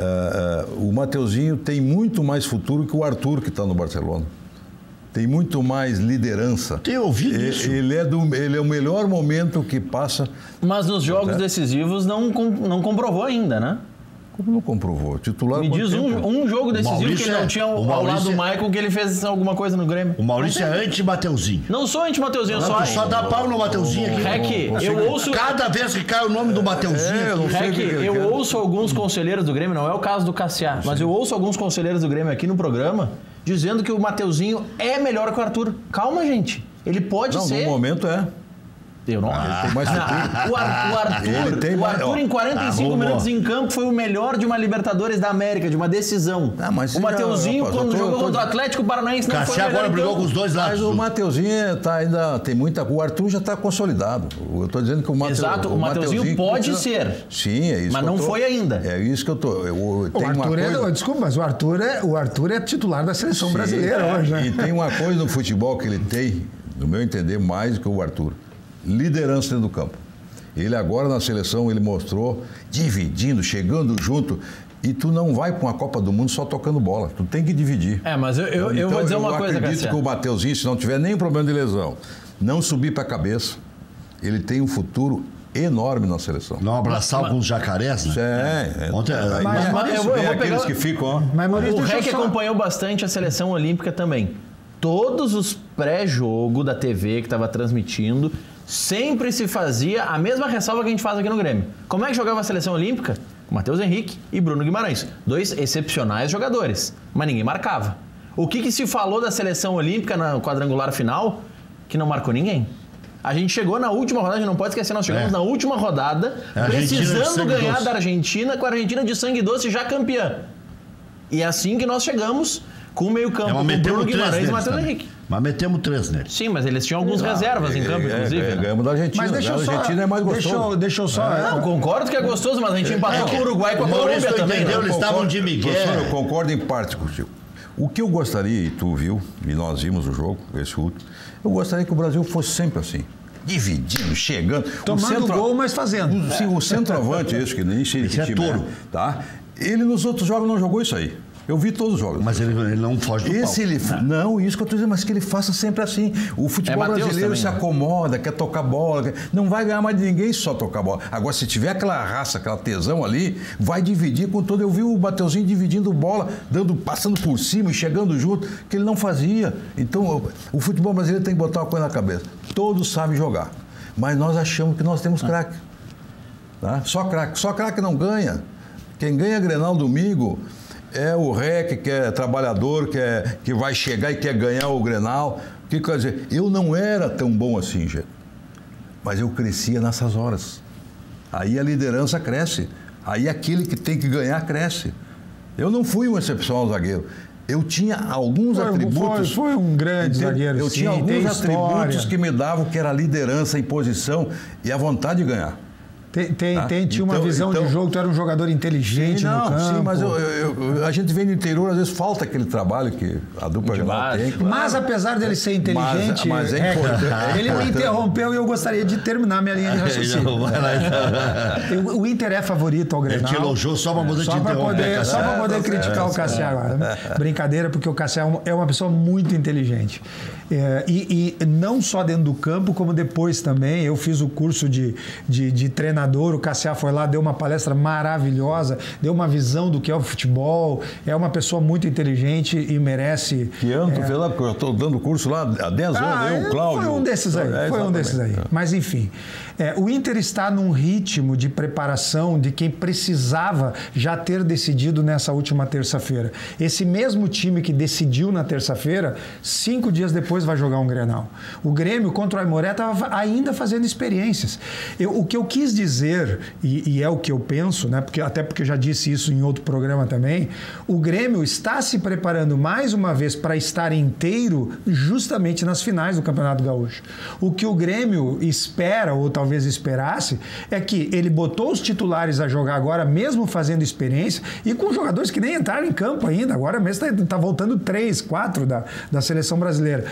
O Mateuzinho tem muito mais futuro que o Arthur, que está no Barcelona. Tem muito mais liderança. Tem ouvido isso. Ele é o melhor momento que passa. Mas nos jogos decisivos não comprovou ainda, né? Como não comprovou? Titular. Me diz um jogo decisivo que ele não tinha ao lado do Maicon, que ele fez alguma coisa no Grêmio. O Maurício é anti-Mateuzinho. Não sou anti-Mateuzinho, só dá pau no Mateuzinho aqui. Rec, eu ouço... Cada vez que cai o nome do Mateuzinho... eu ouço alguns conselheiros do Grêmio, não é o caso do Cassiá, mas eu ouço alguns conselheiros do Grêmio aqui no programa dizendo que o Mateuzinho é melhor que o Arthur. Calma, gente. Ele pode ser... No momento é. Eu não acho. O Arthur em 45 minutos em campo foi o melhor de uma Libertadores da América, de uma decisão. O Mateuzinho, quando jogou contra o Atlético Paranaense, não foi agora brigou com os dois lados. Mas o Mateuzinho ainda tem muita... O Arthur já está consolidado. Eu estou dizendo que o Mateuzinho... Exato, o Mateuzinho pode ser. Sim, é isso. Mas não foi ainda. É isso que eu estou... Desculpa, mas o Arthur é titular da seleção brasileira hoje, né? E tem uma coisa no futebol que ele tem, no meu entender, mais do que o Arthur. Liderança dentro do campo. Ele agora na seleção, ele mostrou dividindo, chegando junto. E tu não vai para uma Copa do Mundo só tocando bola. Tu tem que dividir. Mas eu vou dizer uma coisa, eu acredito que o Mateuzinho, se não tiver nenhum problema de lesão, não subir para a cabeça, ele tem um futuro enorme na seleção. Não abraçar alguns jacarés, né? Ontem, eu vou aqueles pegar... que ficam... O Rec acompanhou bastante a seleção olímpica também. Todos os pré-jogo da TV que estava transmitindo, sempre se fazia a mesma ressalva que a gente faz aqui no Grêmio. Como é que jogava a seleção olímpica? Matheus Henrique e Bruno Guimarães. 2 excepcionais jogadores, mas ninguém marcava. O que se falou da seleção olímpica no quadrangular final? Que não marcou ninguém. A gente chegou na última rodada, a gente não pode esquecer, nós chegamos na última rodada, precisando ganhar da Argentina, com a Argentina de sangue doce já campeã. E é assim que nós chegamos... com o meio-campo, com Bruno Guimarães e Matheus Henrique. Mas metemos 3 neles. Sim, mas eles tinham alguns reservas em campo, inclusive. Ganhamos da Argentina. Mas a Argentina é mais gostoso. Deixa eu só... Não, concordo que é gostoso, mas a gente empatou com o Uruguai e com a Colômbia também. Entendeu? Eles estavam de Miguel. Eu concordo em parte contigo. O que eu gostaria, e tu viu, e nós vimos o jogo, esse último, eu gostaria que o Brasil fosse sempre assim. Dividindo, chegando. Tomando gol, mas fazendo. Sim, o centroavante, esse que nem sei que time touro. Tá? Ele nos outros jogos não jogou isso aí. Eu vi todos os jogos. Mas ele não foge do pau. Não, isso que eu estou dizendo, mas que ele faça sempre assim. O futebol brasileiro também, se acomoda, quer tocar bola. Não vai ganhar mais de ninguém só tocar bola. Agora, se tiver aquela raça, aquela tesão ali, vai dividir com todo. Eu vi o Mateuzinho dividindo bola, passando por cima e chegando junto, que ele não fazia. Então, o futebol brasileiro tem que botar uma coisa na cabeça. Todos sabem jogar. Mas nós achamos que nós temos craque. Tá? Só craque. Só craque não ganha. Quem ganha Grenal domingo... é o Rec, que é trabalhador, que vai chegar e quer ganhar o Grenal. O que quer dizer? Eu não era tão bom assim, gente. Mas eu crescia nessas horas. Aí a liderança cresce. Aí aquele que tem que ganhar cresce. Eu não fui um excepcional zagueiro. Eu tinha alguns atributos... Foi um grande zagueiro, eu tinha alguns atributos que me davam, que era a liderança, a imposição e a vontade de ganhar. Tinha uma visão de jogo, tu era um jogador inteligente no campo. Sim, mas a gente vem do interior, às vezes falta aquele trabalho que a dupla Grenal tem. Claro. Mas apesar dele ser inteligente, mas é importante. Ele me interrompeu e eu gostaria de terminar minha linha de raciocínio. O Inter é favorito ao Grenal. Ele te elogiou só para poder te interromper. Só para poder criticar o Cassiá agora. Brincadeira, porque o Cassiá é uma pessoa muito inteligente. E não só dentro do campo, como depois também. Eu fiz o curso de treinamento treinador, o Cassiá foi lá, deu uma palestra maravilhosa, deu uma visão do que é o futebol, é uma pessoa muito inteligente e merece... Que ano tu fez lá? Porque eu estou dando curso lá há 10 anos, o Cláudio... Foi um desses aí, Mas enfim, o Inter está num ritmo de preparação de quem precisava já ter decidido nessa última terça-feira. Esse mesmo time que decidiu na terça-feira, 5 dias depois vai jogar um Grenal. O Grêmio contra o Aimoré estava ainda fazendo experiências. O que eu quis dizer, e é o que eu penso, né? Até porque eu já disse isso em outro programa também, o Grêmio está se preparando mais uma vez para estar inteiro justamente nas finais do Campeonato Gaúcho. O que o Grêmio espera, ou talvez esperasse, é que ele botou os titulares a jogar agora, mesmo fazendo experiência, e com jogadores que nem entraram em campo ainda. Agora mesmo está voltando 3, 4 da seleção brasileira.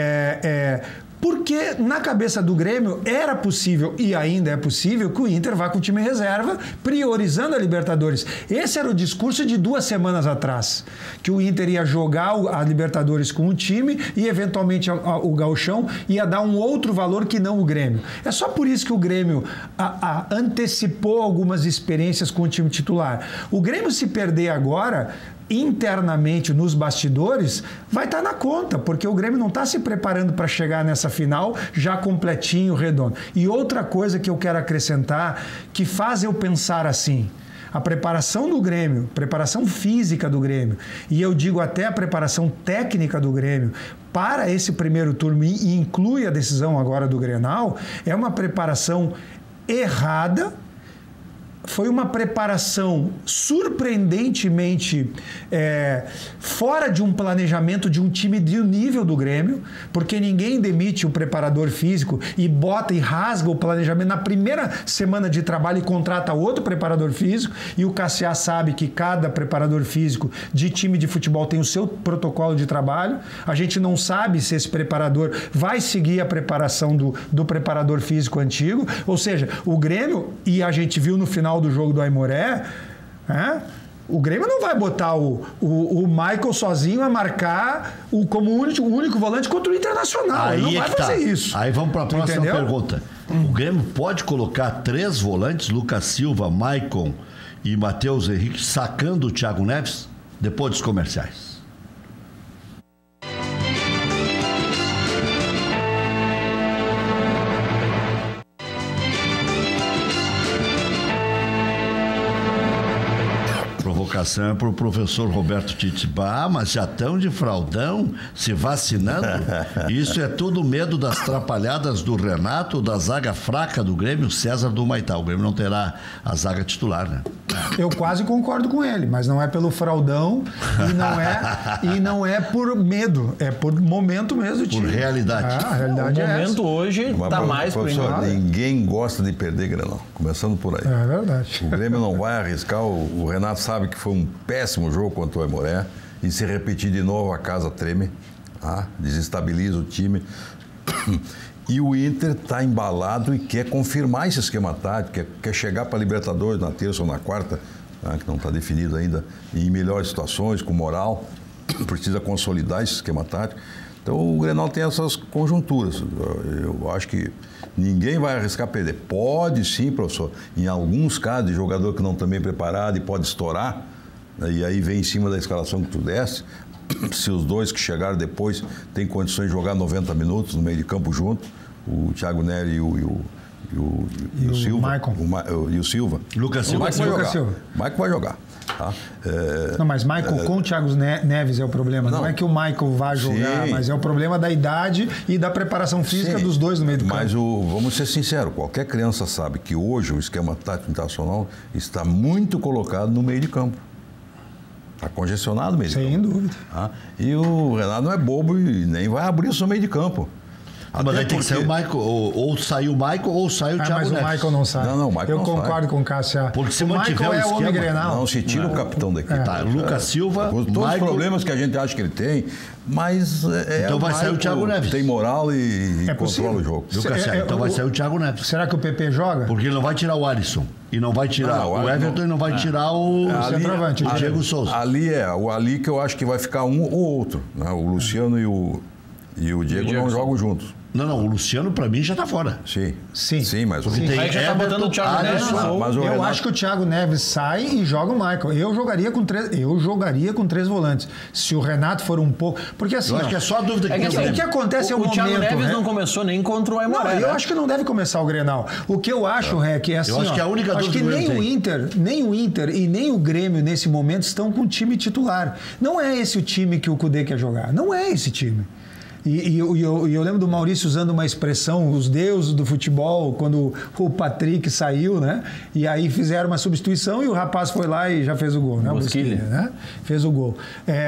Porque na cabeça do Grêmio era possível, e ainda é possível, que o Inter vá com o time reserva, priorizando a Libertadores. Esse era o discurso de 2 semanas atrás, que o Inter ia jogar a Libertadores com o time e, eventualmente, o Gauchão ia dar um outro valor que não o Grêmio. É só por isso que o Grêmio antecipou algumas experiências com o time titular. O Grêmio, se perder agora... internamente nos bastidores, vai estar na conta, porque o Grêmio não está se preparando para chegar nessa final já completinho, redondo. E outra coisa que eu quero acrescentar, que faz eu pensar assim, a preparação do Grêmio, preparação física do Grêmio, e eu digo até a preparação técnica do Grêmio, para esse primeiro turno, e inclui a decisão agora do Grenal, é uma preparação errada. Foi uma preparação surpreendentemente fora de um planejamento de um time de nível do Grêmio, porque ninguém demite o preparador físico e bota e rasga o planejamento na primeira semana de trabalho e contrata outro preparador físico, e o Cassiá sabe que cada preparador físico de time de futebol tem o seu protocolo de trabalho. A gente não sabe se esse preparador vai seguir a preparação do preparador físico antigo, ou seja, o Grêmio, e a gente viu no final do jogo do Aimoré, o Grêmio não vai botar o Michael sozinho a marcar como o único volante contra o Internacional. Ele não vai fazer isso. Aí vamos para a próxima pergunta. O Grêmio pode colocar 3 volantes, Lucas Silva, Maicon e Matheus Henrique, sacando o Thiago Neves depois dos comerciais? Provocação é para o professor Roberto Tite. Mas já estão de fraldão, se vacinando? Isso é tudo medo das trapalhadas do Renato, da zaga fraca do Grêmio, César do Humaitá. O Grêmio não terá a zaga titular, né? Eu quase concordo com ele, mas não é pelo fraldão e não é por medo, é por momento mesmo do time. Por realidade. A realidade o momento hoje está mais por ninguém gosta de perder Grenal, começando por aí. É verdade. O Grêmio não vai arriscar, o Renato sabe que foi um péssimo jogo contra o Aimoré, e se repetir de novo a casa treme, desestabiliza o time. E o Inter está embalado e quer confirmar esse esquema tático, quer chegar para a Libertadores na terça ou na quarta, que não está definido ainda, em melhores situações, com moral, precisa consolidar esse esquema tático. Então o Grenal tem essas conjunturas. Eu acho que ninguém vai arriscar perder. Pode sim, professor, em alguns casos de jogador que não está bem preparado e pode estourar, e aí vem em cima da escalação que tu desse, se os dois que chegaram depois têm condições de jogar 90 minutos no meio de campo junto, o Thiago Nery e o Silva. E o Silva. Lucas Silva. O Michael vai jogar. Tá? Não, mas Michael com o Thiago Neves é o problema. Não é que o Michael vá jogar, sim, mas é o problema da idade e da preparação física, sim, dos dois no meio do campo. Mas vamos ser sinceros, qualquer criança sabe que hoje o esquema tático internacional está muito colocado no meio de campo. Está congestionado no meio de campo. Sem dúvida. Tá? E o Renato não é bobo e nem vai abrir o seu meio de campo. Mas aí tem que sair o Michael, ou sai o Michael ou sai o Thiago Neves. Mas o Michael não sai. Não, o Michael eu não concordo sai. com o Cássio. Porque se mantiver o Michael é o homem Grenal. Não, se tira o capitão da equipe. Tá, Lucas Silva, todos Michael... os problemas que a gente acha que ele tem, mas então vai sair o Thiago Neves. Tem moral e controla o jogo. Então vai sair o Thiago Neves. Será que o PP joga? Porque ele não vai tirar o Alisson. E não vai tirar o Everton e não vai tirar o centroavante, o Diego Souza. Ali que eu acho que vai ficar um ou outro. Né? O Luciano e o Diego não jogam juntos. Não, o Luciano, para mim, já está fora. Sim, mas o Renato já está botando o Thiago Neves. Eu acho que o Thiago Neves sai e joga o Michael. Eu jogaria com 3 volantes. Se o Renato for um pouco... Porque assim... Eu acho que é só a dúvida que o que acontece é o momento... O Thiago Neves não começou nem contra o Aimoré. Não, eu acho que não deve começar o Grenal. O que eu acho, Rec, é assim... Eu acho que a única dúvida que nem o Inter e nem o Grêmio, nesse momento, estão com o time titular. Não é esse o time que o Cudê quer jogar. Não é esse time. E eu lembro do Maurício usando uma expressão, os deuses do futebol, quando o Patrick saiu, né? E aí fizeram uma substituição e o rapaz foi lá e já fez o gol, né? Bosquilha, né? Fez o gol.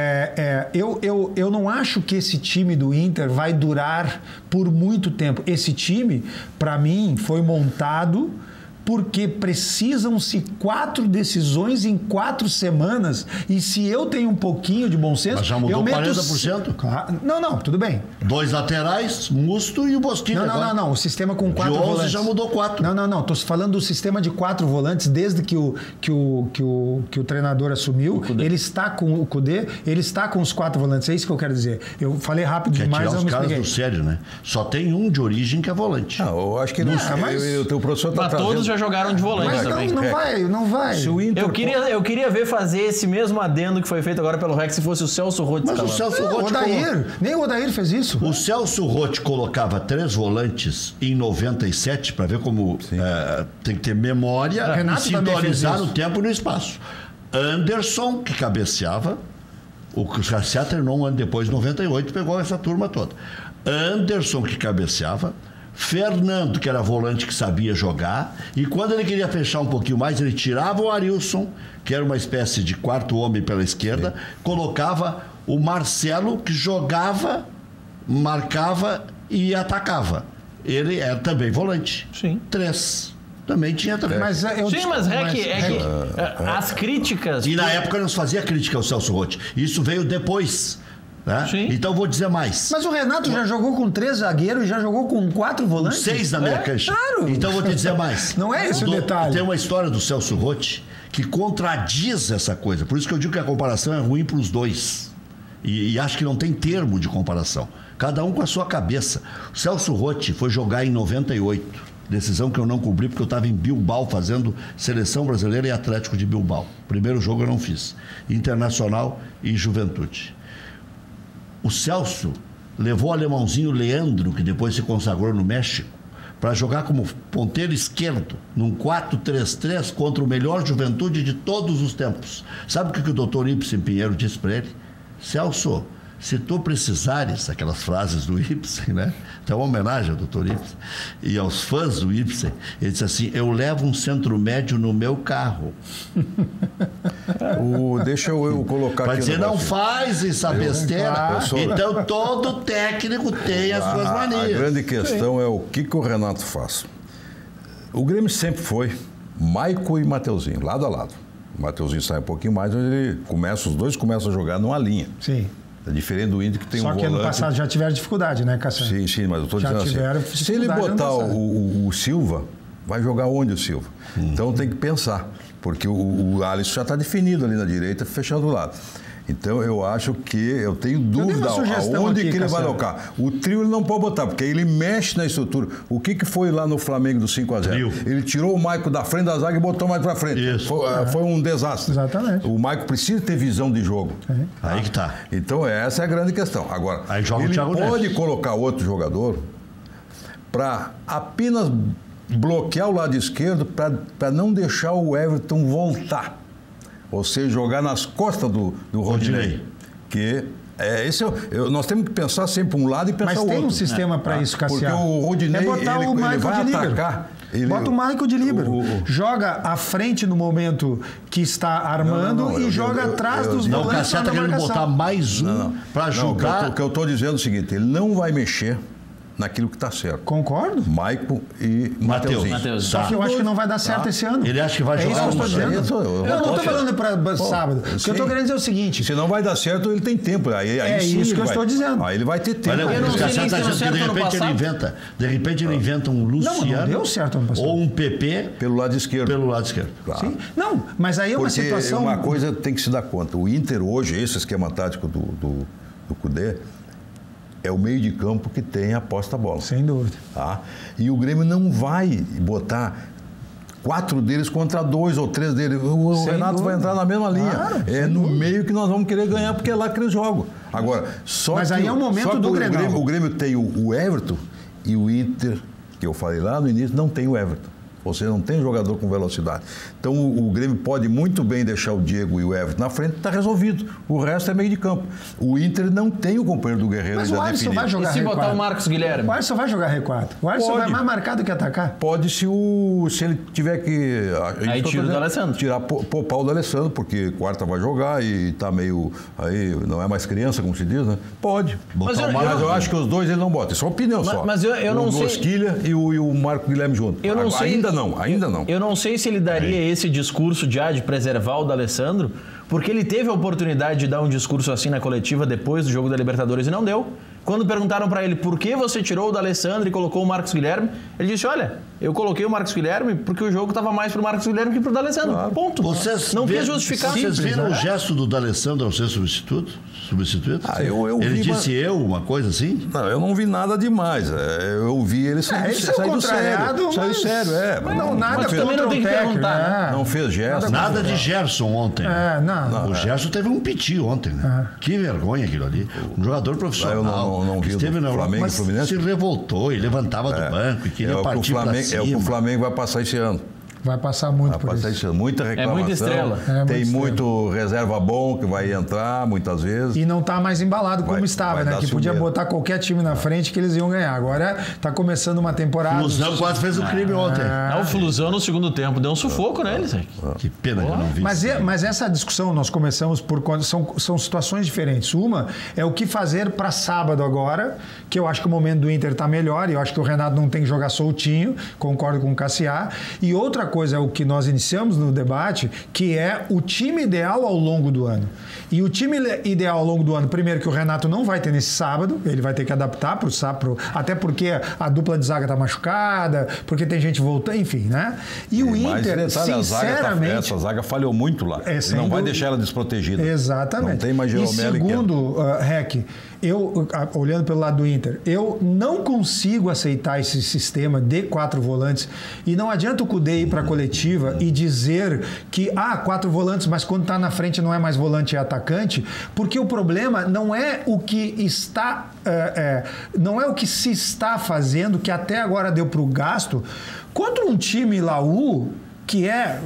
Eu não acho que esse time do Inter vai durar por muito tempo. Esse time, para mim, foi montado porque precisam-se 4 decisões em 4 semanas. E se eu tenho um pouquinho de bom senso... Mas já mudou 40%? Não, tudo bem. 2 laterais, Musto e o Bosquilha. Não. O sistema com 4 volantes. já mudou 4. Não. Estou falando do sistema de 4 volantes desde que o treinador assumiu. Ele está com o Cudê, ele está com os 4 volantes. É isso que eu quero dizer. Eu falei rápido demais, tirar eu os me caras expliquei. do sério, né? Só tem um de origem que é volante. Eu acho que não. O teu professor está trazendo... Todos já jogaram de volante também. Não vai. Se o Inter... Eu queria ver fazer esse mesmo adendo que foi feito agora pelo Rex se fosse o Celso Roth. Mas o Celso Roth... Nem o Odair fez isso. O Celso Roth colocava 3 volantes em 97, para ver como tem que ter memória e sintonizar o tempo e no espaço. Anderson, que cabeceava, o Garcia terminou um ano depois, em 98, pegou essa turma toda. Anderson, que cabeceava, Fernando, que era volante que sabia jogar, e quando ele queria fechar um pouquinho mais, ele tirava o Arilson, que era uma espécie de 4º homem pela esquerda, colocava o Marcelo, que jogava, marcava e atacava. Ele era também volante. 3. Também tinha 3. Mas as críticas... E na época não se fazia crítica ao Celso Roth. Isso veio depois. Né? Então vou dizer mais. Mas o Renato já jogou com 3 zagueiros e já jogou com 4 volantes? 6 na meia cancha. Claro. Então vou te dizer mais. Não é esse o detalhe. Tem uma história do Celso Roth que contradiz essa coisa. Por isso que eu digo que a comparação é ruim para os dois. E acho que não tem termo de comparação. Cada um com a sua cabeça. O Celso Roth foi jogar em 98. Decisão que eu não cobri porque eu estava em Bilbao fazendo Seleção Brasileira e Atlético de Bilbao. Primeiro jogo eu não fiz. Internacional e Juventude. O Celso levou o alemãozinho Leandro, que depois se consagrou no México, para jogar como ponteiro esquerdo, num 4-3-3 contra o melhor Juventude de todos os tempos. Sabe o que o doutor Ibsen Pinheiro disse para ele? Celso, se tu precisares, aquelas frases do Ibsen, né? Então, uma homenagem ao doutor Ibsen e aos fãs do Ibsen. Ele disse assim, eu levo um centro médio no meu carro. Deixa eu colocar pra aqui... dizer, não faz essa besteira. Então, todo técnico tem as suas manias. A grande questão é o que o Renato faz. O Grêmio sempre foi Maico e Mateuzinho, lado a lado. O Mateuzinho sai um pouquinho mais, mas os dois começam a jogar numa linha. Sim. É diferente do Inter que tem um volante... Só que ano passado já tiveram dificuldade, né, Cassiano? Sim, mas eu estou dizendo assim, se ele botar o Silva, vai jogar onde o Silva? Então tem que pensar, porque o Alisson já está definido ali na direita, fechando o lado. Então eu acho que eu tenho dúvida aonde que ele vai colocar. O trio ele não pode botar, porque ele mexe na estrutura. O que foi lá no Flamengo do 5-0? Ele tirou o Maico da frente da zaga e botou mais para frente. Foi um desastre. Exatamente. O Maico precisa ter visão de jogo. Aí que tá. Então essa é a grande questão. Agora, ele pode colocar outro jogador para apenas bloquear o lado esquerdo para não deixar o Everton voltar. Ou seja, jogar nas costas do Rodinei. Que nós temos que pensar sempre um lado e pensar o outro. Mas tem um sistema para isso, Cassiano. Porque o Rodinei ele vai atacar. Bota o Michael de líbero. Joga à frente no momento que está armando e joga atrás dos volantes. Não, o Cassiano está querendo botar mais um para ajudar. O que eu estou dizendo é o seguinte, ele não vai mexer naquilo que está certo. Concordo. Maico e Mateuzinho. Só que eu acho que não vai dar certo esse ano. Ele acha que vai jogar isso que eu estou dizendo. Eu não estou falando para sábado. O que eu estou querendo dizer é o seguinte. Se não vai dar certo, ele tem tempo. Aí sim isso que eu estou dizendo. Aí ele vai ter tempo. O Cassiano está dizendo que de repente ele inventa um Luciano. Não deu certo ano passado. Ou um PP. Pelo lado esquerdo. Claro. Sim. Não, mas aí é uma situação... Uma coisa tem que se dar conta. O Inter hoje, esse esquema tático do Cudê, é o meio de campo que tem a posta a bola. Sem dúvida. Tá? E o Grêmio não vai botar 4 deles contra 2 ou 3 deles. O Renato vai entrar na mesma linha. Claro, é no meio que nós vamos querer ganhar, porque é lá que eles jogam. Agora, Mas aí é o momento do Grenal. O Grêmio tem o Everton e o Inter, que eu falei lá no início, não tem o Everton. Você não tem jogador com velocidade. Então o Grêmio pode muito bem deixar o Diego e o Everton na frente, está resolvido. O resto é meio de campo. O Inter não tem o companheiro do Guerreiro. Mas o Alisson vai jogar recuado. E se botar o Marcos Guilherme? O Alisson vai jogar recuado. O Alisson vai mais marcar do que atacar? Pode se ele tiver que... Aí tira o do Alessandro. Poupar o do Alessandro, porque quarta vai jogar e está meio... Aí não é mais criança, como se diz, né? Pode. Mas eu acho que os dois ele não bota. Isso é uma opinião só. Mas eu não sei... O Bosquilha e o Marco Guilherme junto. Eu não sei... Ainda não. Eu não sei se ele daria esse discurso de preservar o D'Alessandro, porque ele teve a oportunidade de dar um discurso assim na coletiva depois do jogo da Libertadores e não deu. Quando perguntaram para ele por que você tirou o D'Alessandro e colocou o Marcos Guilherme, ele disse, olha, eu coloquei o Marcos Guilherme porque o jogo estava mais pro Marcos Guilherme que pro D'Alessandro. Claro. Ponto. Não quis justificar. Vocês viram o gesto do D'Alessandro ao ser substituído? Ele disse uma coisa assim? Não, eu não vi nada demais. Eu vi ele saindo sério. Saiu sério, Mas não, nada mas também não tem que perguntar. Não fez gesto. Nada de Gerson ontem. Não. O Gerson teve um piti ontem, né? Que vergonha aquilo ali. Um jogador profissional. Eu não vi esteve no Flamengo e Fluminense. Se revoltou e levantava do banco e queria partir para cima. É o que o Flamengo vai passar esse ano. Vai passar muito por isso. Muita reclamação. É muita estrela. Tem muito reserva bom que vai entrar muitas vezes. E não está mais embalado como estava, né? Que podia botar qualquer time na frente que eles iam ganhar. Agora está começando uma temporada... O Flusão quase fez o crime ontem. O Flusão no segundo tempo deu um sufoco neles. Que pena que eu não vi. Mas essa discussão nós começamos por... São situações diferentes. Uma é o que fazer para sábado agora, que eu acho que o momento do Inter está melhor, e eu acho que o Renato não tem que jogar soltinho, concordo com o Cassiá. E outra coisa é o que nós iniciamos no debate, que é o time ideal ao longo do ano. E o time ideal ao longo do ano, primeiro que o Renato não vai ter nesse sábado, ele vai ter que adaptar para o sábado, até porque a dupla de zaga está machucada, porque tem gente voltando, enfim, né? E o Inter, sinceramente... Essa zaga falhou muito lá. Não vai deixar ela desprotegida. Exatamente. Não tem mais Jeromel. E segundo, Rec, eu, olhando pelo lado do Inter, eu não consigo aceitar esse sistema de 4 volantes, e não adianta o Cudê ir para a coletiva e dizer que 4 volantes, mas quando está na frente não é mais volante, é atacante, porque o problema não é o que está não é o que se está fazendo, que até agora deu para o gasto, contra um time Laú que é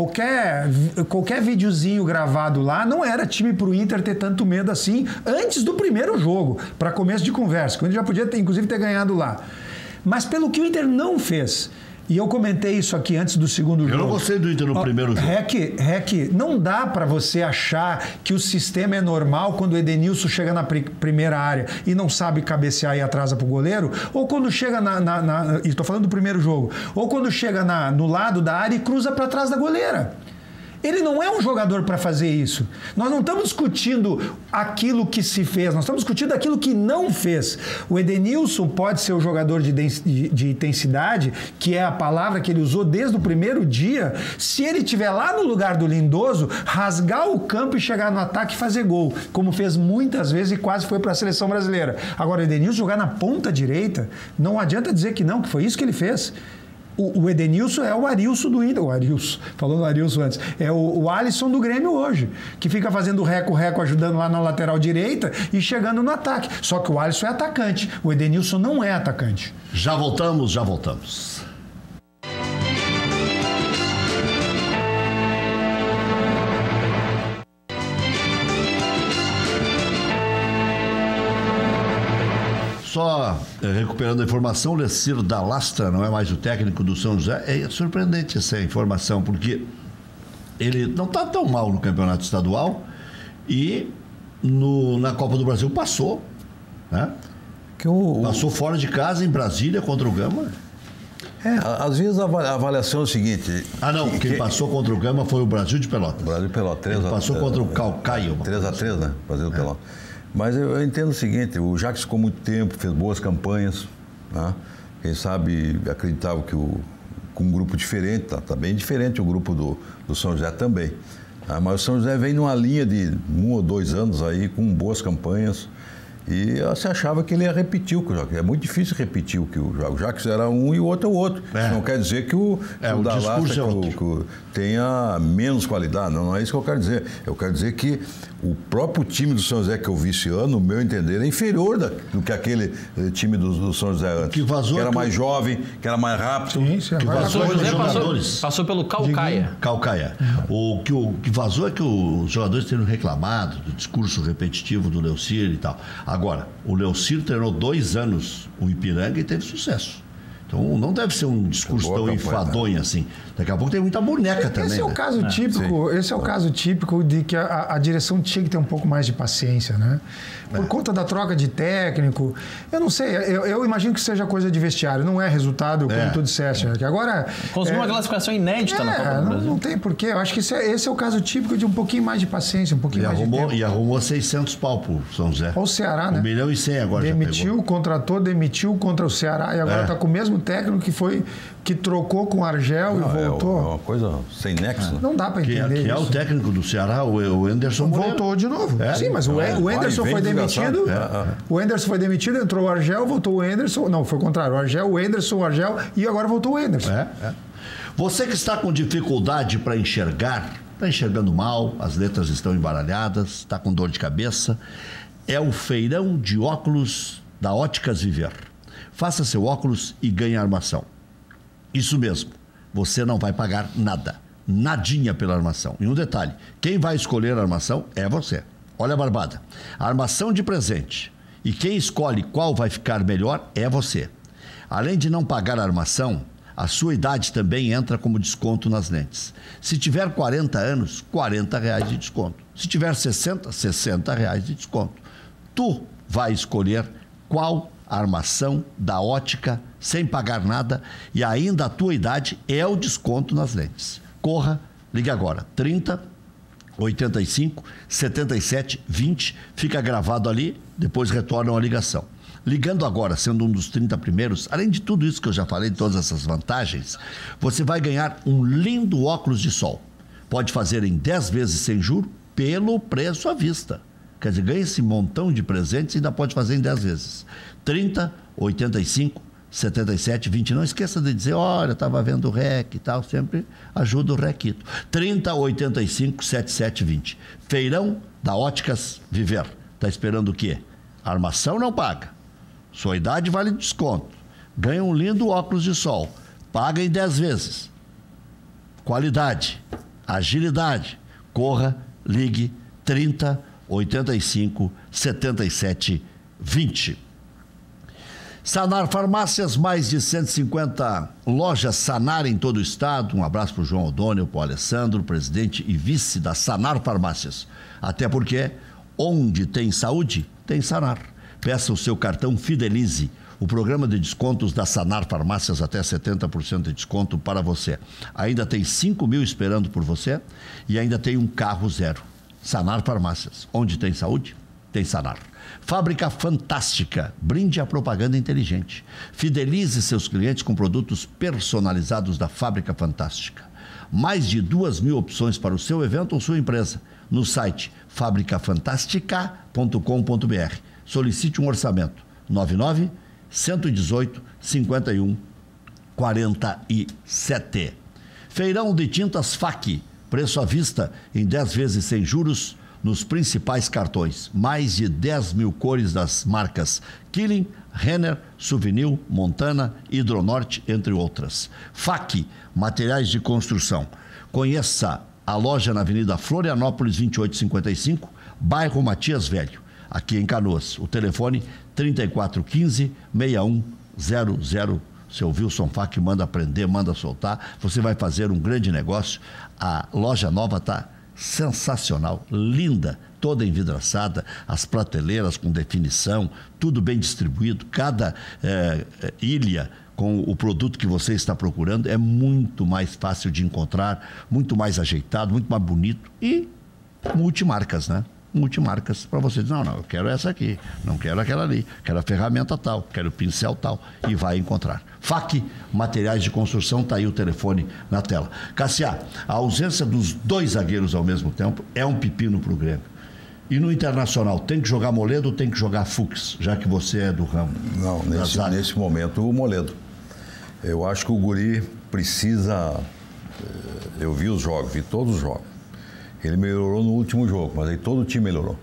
qualquer videozinho gravado lá, não era time pro Inter ter tanto medo assim antes do primeiro jogo, para começo de conversa, quando ele já podia inclusive ter ganhado lá. Mas pelo que o Inter não fez, e eu comentei isso aqui antes do segundo jogo. Eu não gostei do Inter no primeiro jogo. Rec, não dá para você achar que o sistema é normal quando o Edenilson chega na primeira área e não sabe cabecear e atrasa pro goleiro, ou quando chega estou falando do primeiro jogo, ou quando chega no lado da área e cruza para trás da goleira. Ele não é um jogador para fazer isso. Nós não estamos discutindo aquilo que se fez, nós estamos discutindo aquilo que não fez. O Edenilson pode ser o jogador de intensidade, que é a palavra que ele usou desde o primeiro dia, se ele estiver lá no lugar do Lindoso, rasgar o campo e chegar no ataque e fazer gol, como fez muitas vezes e quase foi para a seleção brasileira. Agora, o Edenilson jogar na ponta direita, não adianta dizer que não, que foi isso que ele fez. O Edenilson é o Arilson do Inter. O Arilson, falando do Arilson antes. É o Alisson do Grêmio hoje, que fica fazendo reco-reco, ajudando lá na lateral direita e chegando no ataque. Só que o Alisson é atacante. O Edenilson não é atacante. Já voltamos. Só recuperando a informação, o Lecir D'Alastra não é mais o técnico do São José. É surpreendente essa informação, porque ele não está tão mal no campeonato estadual e na Copa do Brasil passou, né? Passou fora de casa em Brasília contra o Gama. Às vezes a avaliação é o seguinte... Quem passou contra o Gama foi o Brasil de Pelotas. Brasil de Pelotas. Ele passou contra o Calcaia. 3-3, né? Brasil de Pelotas. Mas eu entendo o seguinte, o Jacques ficou muito tempo, fez boas campanhas, né? Quem sabe acreditava que com um grupo diferente, tá bem diferente o grupo do São José também. Mas o São José vem numa linha de 1 ou 2 anos aí, com boas campanhas, E você achava que ele ia repetir o jogo. É muito difícil repetir o que o jogo. O Jacques era um e o outro é o outro. Não quer dizer que o da Lassa tenha menos qualidade. Não é isso que eu quero dizer. Eu quero dizer que o próprio time do São José que eu vi esse ano, no meu entender, é inferior do que aquele time do São José antes. Que era mais jovem, que era mais rápido. Sim, que vazou passou pelo Caucaia. O que vazou é que os jogadores teriam reclamado do discurso repetitivo do Leocir e tal. Agora, o Leocir treinou 2 anos o Ipiranga e teve sucesso. Então não deve ser um discurso tão enfadonho assim. Daqui a pouco tem muita boneca também. Esse é o caso típico, esse é o caso típico de que a direção tinha que ter um pouco mais de paciência, né? Por conta da troca de técnico, eu não sei, eu imagino que seja coisa de vestiário, não é resultado, como tu disseste, que agora... Conseguiu uma classificação inédita na Copa do Brasil. Não tem porquê, eu acho que esse é o caso típico de um pouquinho mais de paciência, um pouquinho mais de tempo. E arrumou 600 pau pro São José. Ou o Ceará, né? 1,1 milhão agora demitiu, contratou, demitiu contra o Ceará e agora está com o mesmo técnico que trocou com o Argel e voltou. É uma coisa sem nexo. Não dá para entender isso. Que é o técnico do Ceará, o Anderson voltou de novo. Sim, mas o Anderson foi demitido. O Anderson foi demitido, entrou o Argel, voltou o Anderson. Não, foi o contrário. O Anderson, o Argel e agora voltou o Anderson. Você que está com dificuldade para enxergar, está enxergando mal, as letras estão embaralhadas, está com dor de cabeça, é o feirão de óculos da Óticas Viver. Faça seu óculos e ganhe armação. Isso mesmo, você não vai pagar nada, nadinha pela armação. E um detalhe, quem vai escolher a armação é você. Olha a barbada, a armação de presente. E quem escolhe qual vai ficar melhor é você. Além de não pagar a armação, a sua idade também entra como desconto nas lentes. Se tiver 40 anos, R$40 de desconto. Se tiver 60, R$60 de desconto. Tu vai escolher qual armação da ótica sem pagar nada e ainda a tua idade é o desconto nas lentes. Corra, ligue agora, 30 85 77 20, fica gravado ali, depois retornam a ligação. Ligando agora, sendo um dos 30 primeiros, além de tudo isso que eu já falei, de todas essas vantagens, você vai ganhar um lindo óculos de sol. Pode fazer em 10 vezes sem juro, pelo preço à vista. Quer dizer, ganha esse montão de presentes e ainda pode fazer em 10 vezes. 30, 85, 77, 20. Não esqueça de dizer, olha, estava vendo o REC e tal, sempre ajuda o RECito. 30, 85, 77, 20. Feirão da Óticas Viver. Está esperando o quê? A armação não paga. Sua idade vale desconto. Ganha um lindo óculos de sol. Paga em 10 vezes. Qualidade, agilidade. Corra, ligue 30, 85 77 20. Sanar Farmácias, mais de 150 lojas Sanar em todo o estado. Um abraço para o João O'Donnell, para o Alessandro, presidente e vice da Sanar Farmácias. Até porque onde tem saúde, tem Sanar. Peça o seu cartão Fidelize, o programa de descontos da Sanar Farmácias, até 70% de desconto para você. Ainda tem 5 mil esperando por você e ainda tem um carro zero. Sanar Farmácias, onde tem saúde, tem Sanar. Fábrica Fantástica, brinde a propaganda inteligente. Fidelize seus clientes com produtos personalizados da Fábrica Fantástica. Mais de 2.000 opções para o seu evento ou sua empresa. No site fabricafantástica.com.br. Solicite um orçamento. 99 118 51 47. Feirão de Tintas FAC. Preço à vista em 10 vezes sem juros nos principais cartões. Mais de 10.000 cores das marcas Killing, Renner, Souvenir, Montana, Hidronorte, entre outras. FAC, materiais de construção. Conheça a loja na Avenida Florianópolis 2855, bairro Matias Velho, aqui em Canoas. O telefone 3415-6100. Seu Wilson Fac manda prender, manda soltar. Você vai fazer um grande negócio. A loja nova está sensacional, linda, toda envidraçada, as prateleiras com definição, tudo bem distribuído, cada ilha com o produto que você está procurando é muito mais fácil de encontrar, muito mais ajeitado, muito mais bonito e multimarcas, né? Multimarcas para você dizer, não, eu quero essa aqui, não quero aquela ali, quero a ferramenta tal, quero o pincel tal, e vai encontrar. FAC, materiais de construção, está aí o telefone na tela. Cassiá, a ausência dos 2 zagueiros ao mesmo tempo é um pepino para o Grêmio. E no Internacional, tem que jogar Moledo ou tem que jogar Fux, já que você é do ramo? Não, nesse momento, o Moledo. Eu acho que o guri precisa... Eu vi os jogos, vi todos os jogos. Ele melhorou no último jogo, mas aí todo o time melhorou.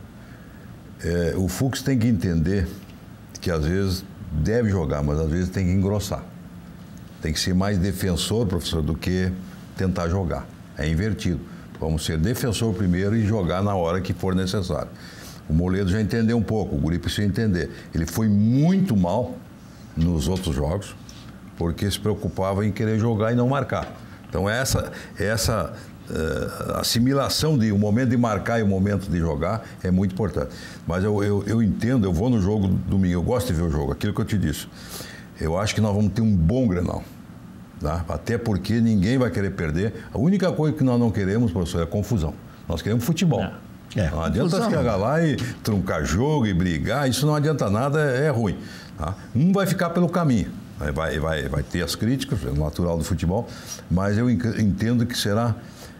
O Fux tem que entender que às vezes deve jogar, mas às vezes tem que engrossar. Tem que ser mais defensor, professor, do que tentar jogar. É invertido. Vamos ser defensor primeiro e jogar na hora que for necessário. O Moledo já entendeu um pouco, o guri precisa entender. Ele foi muito mal nos outros jogos, porque se preocupava em querer jogar e não marcar. Então essa assimilação de o momento de marcar e o momento de jogar é muito importante. Mas eu entendo, eu vou no jogo domingo, eu gosto de ver o jogo, aquilo que eu te disse. Eu acho que nós vamos ter um bom Grenal. Tá? Até porque ninguém vai querer perder. A única coisa que nós não queremos, professor, é confusão. Nós queremos futebol. Não adianta chegar lá e truncar jogo e brigar, isso não adianta nada, é ruim. Tá? Um vai ficar pelo caminho. Vai ter as críticas, é natural do futebol, mas eu entendo que será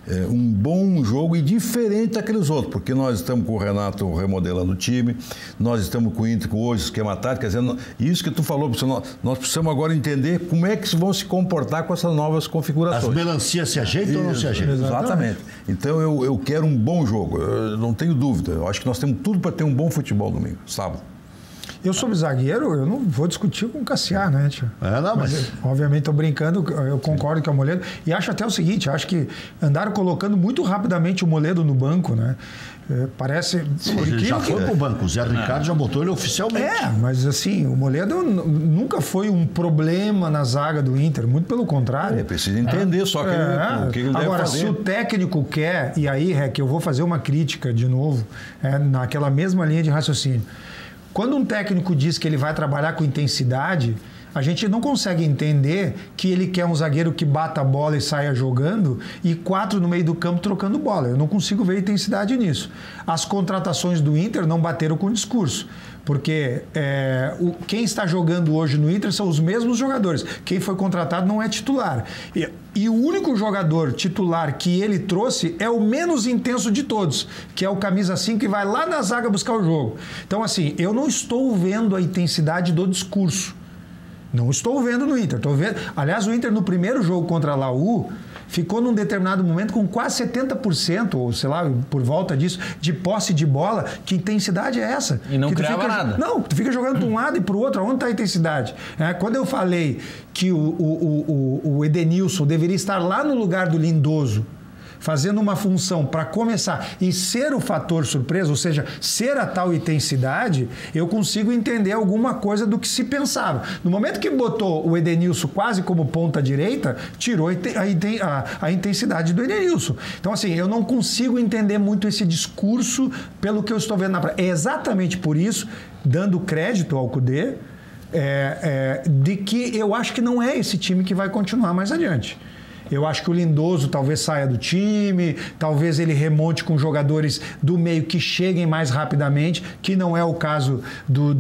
um bom jogo e diferente daqueles outros, porque nós estamos com o Renato remodelando o time, nós estamos com o Inter hoje, esquema tático, quer dizer, isso que tu falou, nós precisamos agora entender como é que vão se comportar com essas novas configurações. As melancias se ajeitam ou não se ajeitam? Exatamente. Então eu quero um bom jogo, eu não tenho dúvida, eu acho que nós temos tudo para ter um bom futebol domingo, sábado. Eu, sobre zagueiro, eu não vou discutir com o Cassiá, né, tio? Mas obviamente, estou brincando, eu concordo que é o Moledo. E acho até o seguinte, acho que andaram colocando muito rapidamente o Moledo no banco, né? Parece... Ele já foi pro banco, o Zé Ricardo já botou ele oficialmente. Mas assim, o Moledo nunca foi um problema na zaga do Inter, muito pelo contrário. Precisa entender só que o que ele deve agora, fazer. se o técnico quer, e aí, Rec, eu vou fazer uma crítica de novo, naquela mesma linha de raciocínio. Quando um técnico diz que ele vai trabalhar com intensidade, a gente não consegue entender que ele quer um zagueiro que bata a bola e saia jogando e 4 no meio do campo trocando bola. Eu não consigo ver intensidade nisso. As contratações do Inter não bateram com o discurso, porque quem está jogando hoje no Inter são os mesmos jogadores. Quem foi contratado não é titular. E o único jogador titular que ele trouxe é o menos intenso de todos, que é o camisa 5 que vai lá na zaga buscar o jogo. Então, assim, eu não estou vendo a intensidade do discurso. Não estou vendo no Inter. Estou vendo... Aliás, o Inter no primeiro jogo contra a Laú ficou num determinado momento com quase 70%, ou sei lá, por volta disso, de posse de bola. Que intensidade é essa? E não criava nada. Não, tu fica jogando para um lado e para o outro. Onde está a intensidade? Quando eu falei que o Edenilson deveria estar lá no lugar do Lindoso, fazendo uma função para começar e ser o fator surpresa, ou seja, ser a tal intensidade, eu consigo entender alguma coisa do que se pensava. No momento que botou o Edenilson quase como ponta direita, tirou a intensidade do Edenilson. Então, assim, eu não consigo entender muito esse discurso pelo que eu estou vendo na praia. É exatamente por isso, dando crédito ao Kudê, de que eu acho que não é esse time que vai continuar mais adiante. Eu acho que o Lindoso talvez saia do time, talvez ele remonte com jogadores do meio que cheguem mais rapidamente, que não é o caso do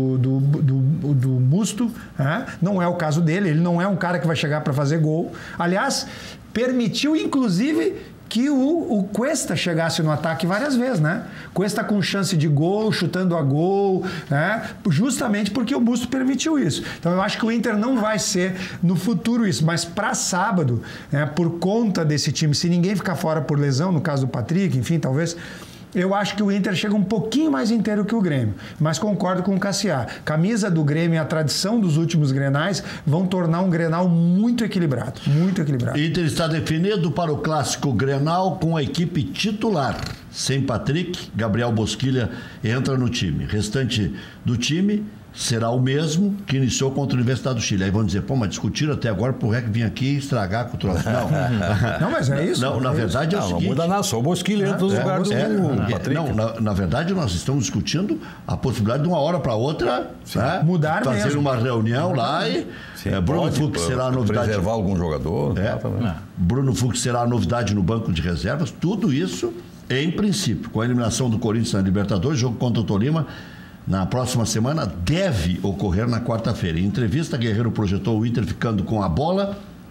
Musto, não é o caso dele, ele não é um cara que vai chegar para fazer gol. Aliás, permitiu inclusive que o Cuesta chegasse no ataque várias vezes, né? Cuesta com chance de gol, chutando a gol, né? Justamente porque o Musto permitiu isso. Então eu acho que o Inter não vai ser no futuro isso, mas para sábado, né, por conta desse time, se ninguém ficar fora por lesão, no caso do Patrick, enfim, talvez... Eu acho que o Inter chega um pouquinho mais inteiro que o Grêmio, mas concordo com o Cassiá. Camisa do Grêmio e a tradição dos últimos Grenais vão tornar um Grenal muito equilibrado, muito equilibrado. Inter está definido para o clássico Grenal com a equipe titular. Sem Patrick, Gabriel Bosquilha entra no time. Restante do time será o mesmo que iniciou contra a Universidade do Chile. Aí vão dizer, mas discutiram até agora pro REC vir aqui e estragar com o troço. Não, mas é isso. Não, na verdade é o seguinte... Não muda nada, só o Bosquilha entra no lugar do Patrick. Não, na verdade nós estamos discutindo a possibilidade de uma hora para outra mudar fazer mesmo. uma reunião lá e Bruno Fux será a novidade. Preservar algum jogador. Bruno Fux será a novidade no banco de reservas. Tudo isso, em princípio, com a eliminação do Corinthians na Libertadores, jogo contra o Tolima, na próxima semana, deve ocorrer na quarta-feira. Em entrevista, Guerreiro projetou o Inter ficando com a bola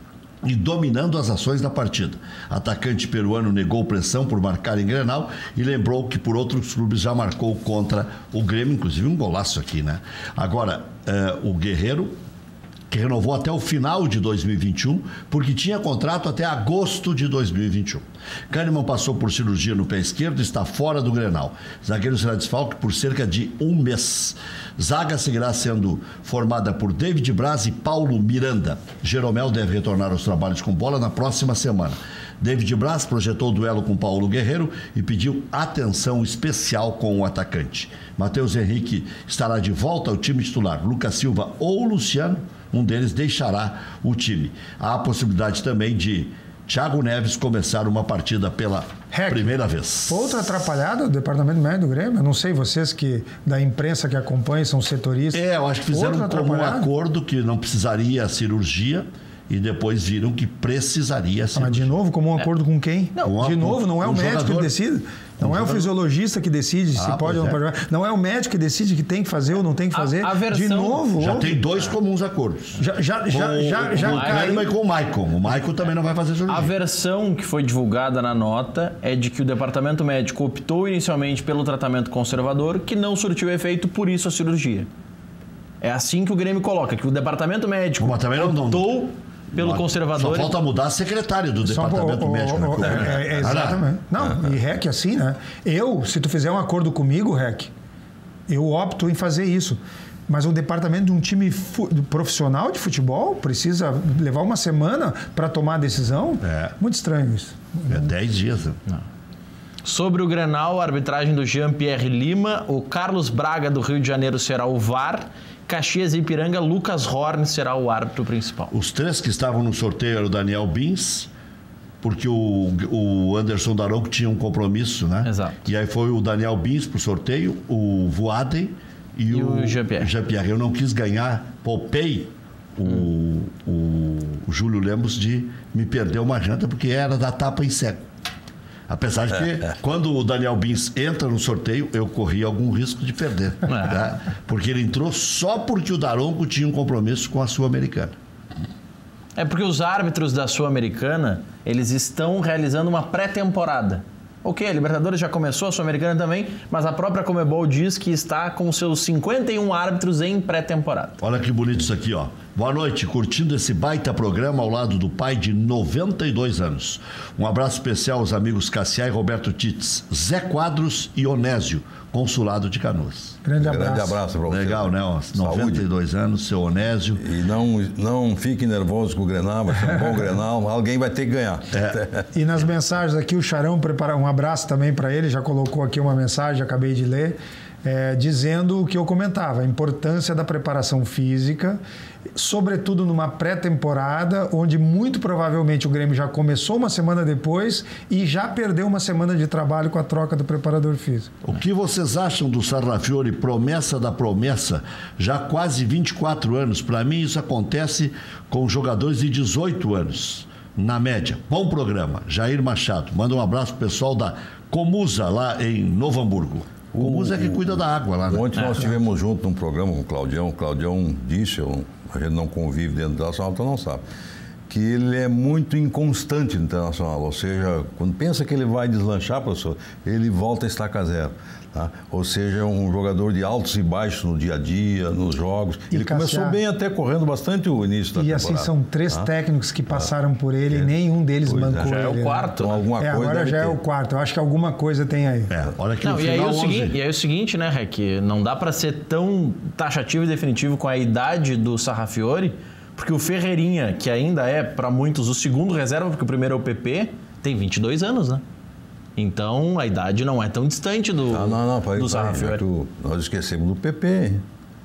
e dominando as ações da partida. Atacante peruano negou pressão por marcar em Grenal e lembrou que por outros clubes já marcou contra o Grêmio, inclusive um golaço aqui, né? Agora, o Guerreiro, que renovou até o final de 2021, porque tinha contrato até agosto de 2021. Kahneman passou por cirurgia no pé esquerdo e está fora do Grenal. Zagueiro será desfalque por cerca de um mês. Zaga seguirá sendo formada por David Braz e Paulo Miranda. Jeromel deve retornar aos trabalhos com bola na próxima semana. David Braz projetou o duelo com Paulo Guerreiro e pediu atenção especial com o atacante. Matheus Henrique estará de volta ao time titular. Lucas Silva ou Luciano, um deles deixará o time. Há a possibilidade também de Thiago Neves começar uma partida pela primeira vez. Outra atrapalhada do departamento médico do Grêmio, eu não sei, vocês que da imprensa que acompanham são setoristas. Eu acho que fizeram um acordo que não precisaria cirurgia e depois viram que precisaria cirurgia. Mas de novo, como um acordo com quem? Não, de novo, não é o médico que decide. Não é o fisiologista que decide se pode ou não pode. Não é o médico que decide que tem que fazer ou não tem que fazer. De novo. Já tem dois comuns acordos. Já caiu. E com o Maicon. O Maicon também não vai fazer cirurgia. A versão que foi divulgada na nota é de que o departamento médico optou inicialmente pelo tratamento conservador, que não surtiu efeito, por isso a cirurgia. É assim que o Grêmio coloca, que o departamento médico optou pelo conservador. Só falta mudar a secretária do departamento médico. Exatamente. E REC assim, né? Se tu fizer um acordo comigo, REC, eu opto em fazer isso. Mas o departamento de um time profissional de futebol precisa levar uma semana para tomar a decisão? Muito estranho isso. 10 dias. Né? Sobre o Grenal, a arbitragem do Jean-Pierre Lima, o Carlos Braga do Rio de Janeiro será o VAR, Caxias e Ipiranga, Lucas Horn será o árbitro principal. Os três que estavam no sorteio eram o Daniel Bins, porque o Anderson Daronco tinha um compromisso, né? Exato. E aí foi o Daniel Bins pro sorteio, o Voaden e o Jean-Pierre. Eu não quis ganhar, poupei o Júlio Lemos de me perder uma janta, porque era da tapa em cego. Apesar de que, quando o Daniel Bins entra no sorteio, eu corri algum risco de perder. Tá? Porque ele entrou só porque o Daronco tinha um compromisso com a Sul-Americana. É porque os árbitros da Sul-Americana, eles estão realizando uma pré-temporada. Ok, a Libertadores já começou, a Sul-Americana também, mas a própria Conmebol diz que está com seus 51 árbitros em pré-temporada. Olha que bonito isso aqui, ó. Boa noite, curtindo esse baita programa ao lado do pai de 92 anos. Um abraço especial aos amigos Cassiá e Roberto Tits, Zé Quadros e Onésio, consulado de Canoas. Grande abraço para você. Legal, né? 92 anos, seu Onésio. E não fique nervoso com o Grenal, vai ser um bom Grenal, alguém vai ter que ganhar. E nas mensagens aqui, o Charão prepara um abraço também para ele, já colocou aqui uma mensagem, acabei de ler, dizendo o que eu comentava, a importância da preparação física, sobretudo numa pré-temporada, onde muito provavelmente o Grêmio já começou uma semana depois e já perdeu uma semana de trabalho com a troca do preparador físico. O que vocês acham do Sarrafiori, promessa da promessa, já quase 24 anos? Para mim isso acontece com jogadores de 18 anos, na média. Bom programa. Jair Machado, manda um abraço pro pessoal da Comusa, lá em Novo Hamburgo. O Comusa é que cuida da água lá, né? Ontem nós estivemos juntos num programa com o Claudião. O Claudião disse, a gente não convive dentro do Internacional, então não sabe, que ele é muito inconstante no Internacional. Ou seja, quando pensa que ele vai deslanchar, professor, ele volta a estaca zero. Tá? Ou seja, é um jogador de altos e baixos no dia a dia, nos jogos. Ele começou bem até correndo bastante o início da temporada. E assim, são 3 técnicos que passaram por ele e nenhum deles bancou já ele. Já é o quarto. Então, alguma coisa agora já é o quarto. Eu acho que alguma coisa tem aí. Olha que e aí o seguinte, né, Rec? Não dá para ser tão taxativo e definitivo com a idade do Sarrafiori, porque o Ferreirinha, que ainda é, para muitos, o segundo reserva, porque o primeiro é o PP, tem 22 anos, né? Então, a idade não é tão distante do Sarrafiori. Nós esquecemos do PP.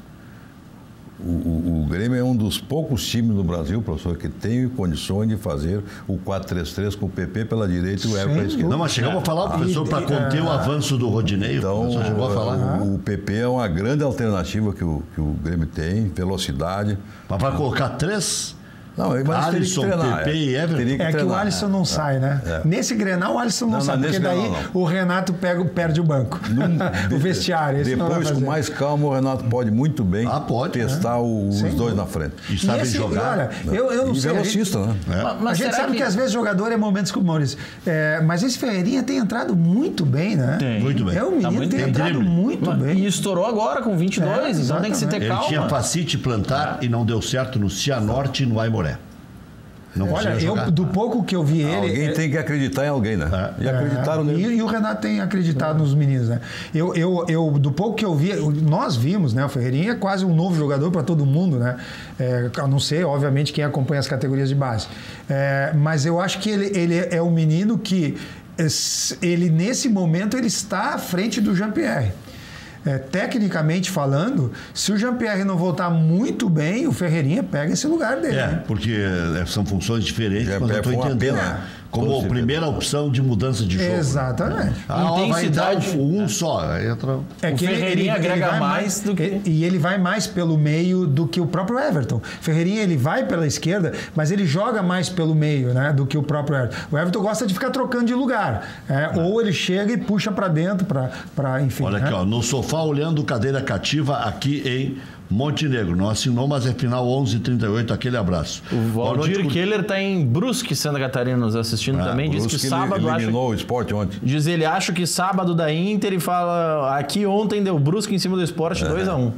O Grêmio é um dos poucos times no Brasil, professor, que tem condições de fazer o 4-3-3 com o PP pela direita e o Everton pela esquerda. Não, mas chegamos a falar, professor, para conter o avanço do Rodinei. Então, chegou a falar. O PP é uma grande alternativa que o Grêmio tem, velocidade. Mas vai colocar 3 Não, mas Alisson, Pepe e Everton. É que o Alisson não sai, né? Nesse Grenal o Alisson não sai, porque daí o Renato perde o banco. O vestiário. Depois, com mais calma, o Renato pode muito bem testar os dois na frente. E sabe jogar. Olha, eu não sei. Velocista, né? Mas a gente sabe que às vezes jogador é momentos como o Maurício. Mas esse Ferreirinha tem entrado muito bem, né? Muito bem. O menino tem entrado muito bem. E estourou agora com 22, então tem que se ter calma. Ele tinha facite plantar e não deu certo no Cianorte e no Aimoré. Olha, do pouco que eu vi ele... Alguém tem que acreditar em alguém, né? E acreditaram nele. E o Renato tem acreditado nos meninos, né? Do pouco que eu vi, nós vimos, né? O Ferreirinha é quase um novo jogador para todo mundo, né? A não ser, obviamente, quem acompanha as categorias de base. Mas eu acho que ele é um menino que, nesse momento, ele está à frente do Jean-Pierre. Tecnicamente falando, se o Jean-Pierre não voltar muito bem, o Ferreirinha pega esse lugar dele. Porque são funções diferentes, mas eu estou entendendo. Como primeira opção de mudança de jogo. Exatamente. Intensidade. Vai entrar só. Entra... O Ferreirinha agrega mais do que... E ele vai mais pelo meio do que o próprio Everton. Ferreirinha, ele vai pela esquerda, mas ele joga mais pelo meio, né, do que o próprio Everton. O Everton gosta de ficar trocando de lugar. Ou ele chega e puxa para dentro, enfim. Olha aqui, no sofá, olhando cadeira cativa aqui em Montenegro. Não assinou, mas é final 11h38. Aquele abraço. O Valdir Keller está em Brusque, Santa Catarina, nos assistindo também. Diz que sábado eliminou o Sport ontem. Diz ele, acho que sábado da Inter e fala, aqui ontem deu Brusque em cima do Sport 2-1.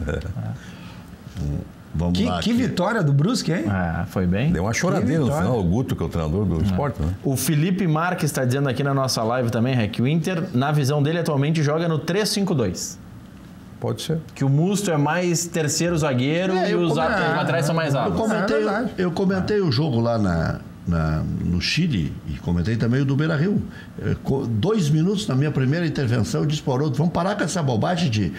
Vamos lá. Que vitória do Brusque, hein? Foi bem. Deu uma choradeira no final, o Guto, que é o treinador do Sport, né? O Felipe Marques está dizendo aqui na nossa live também, que o Inter, na visão dele, atualmente joga no 3-5-2. Pode ser. Que o Musto é mais terceiro zagueiro e os atrás são mais altos. Eu comentei o jogo lá no Chile e comentei também o do Beira-Rio. 2 minutos na minha primeira intervenção, eu disse para o Haroldo, vamos parar com essa bobagem de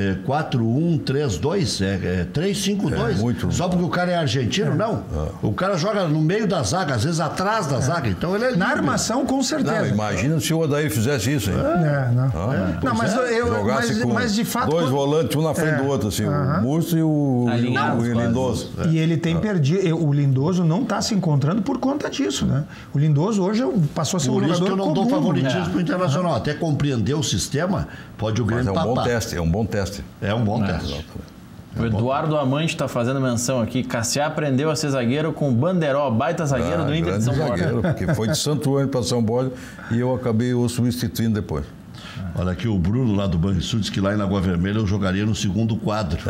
4-1-3-2, 3-5-2. Só porque o cara é argentino, não. O cara joga no meio da zaga, às vezes atrás da zaga. Então ele é livre. Na armação, com certeza. Não, imagina se o Odair fizesse isso, hein? Mas de fato... 2 volantes, um na frente do outro, assim, o Musto e o Lindoso. E ele tem perdido. O Lindoso não está se encontrando por conta disso, né? O Lindoso hoje passou a ser um jogador comum. Por isso que eu não dou favoritismo para o Internacional. Até compreender o sistema, pode o Grêmio papar. É um bom teste. É um bom teste. O Eduardo Amante está fazendo menção aqui. Cassiá aprendeu a ser zagueiro com o Banderó, baita zagueiro do Inter de São Paulo. Porque foi de Santuário para São Paulo e eu acabei o substituindo depois. Olha aqui, o Bruno lá do Banrisul disse que lá em Lagoa Vermelha eu jogaria no segundo quadro.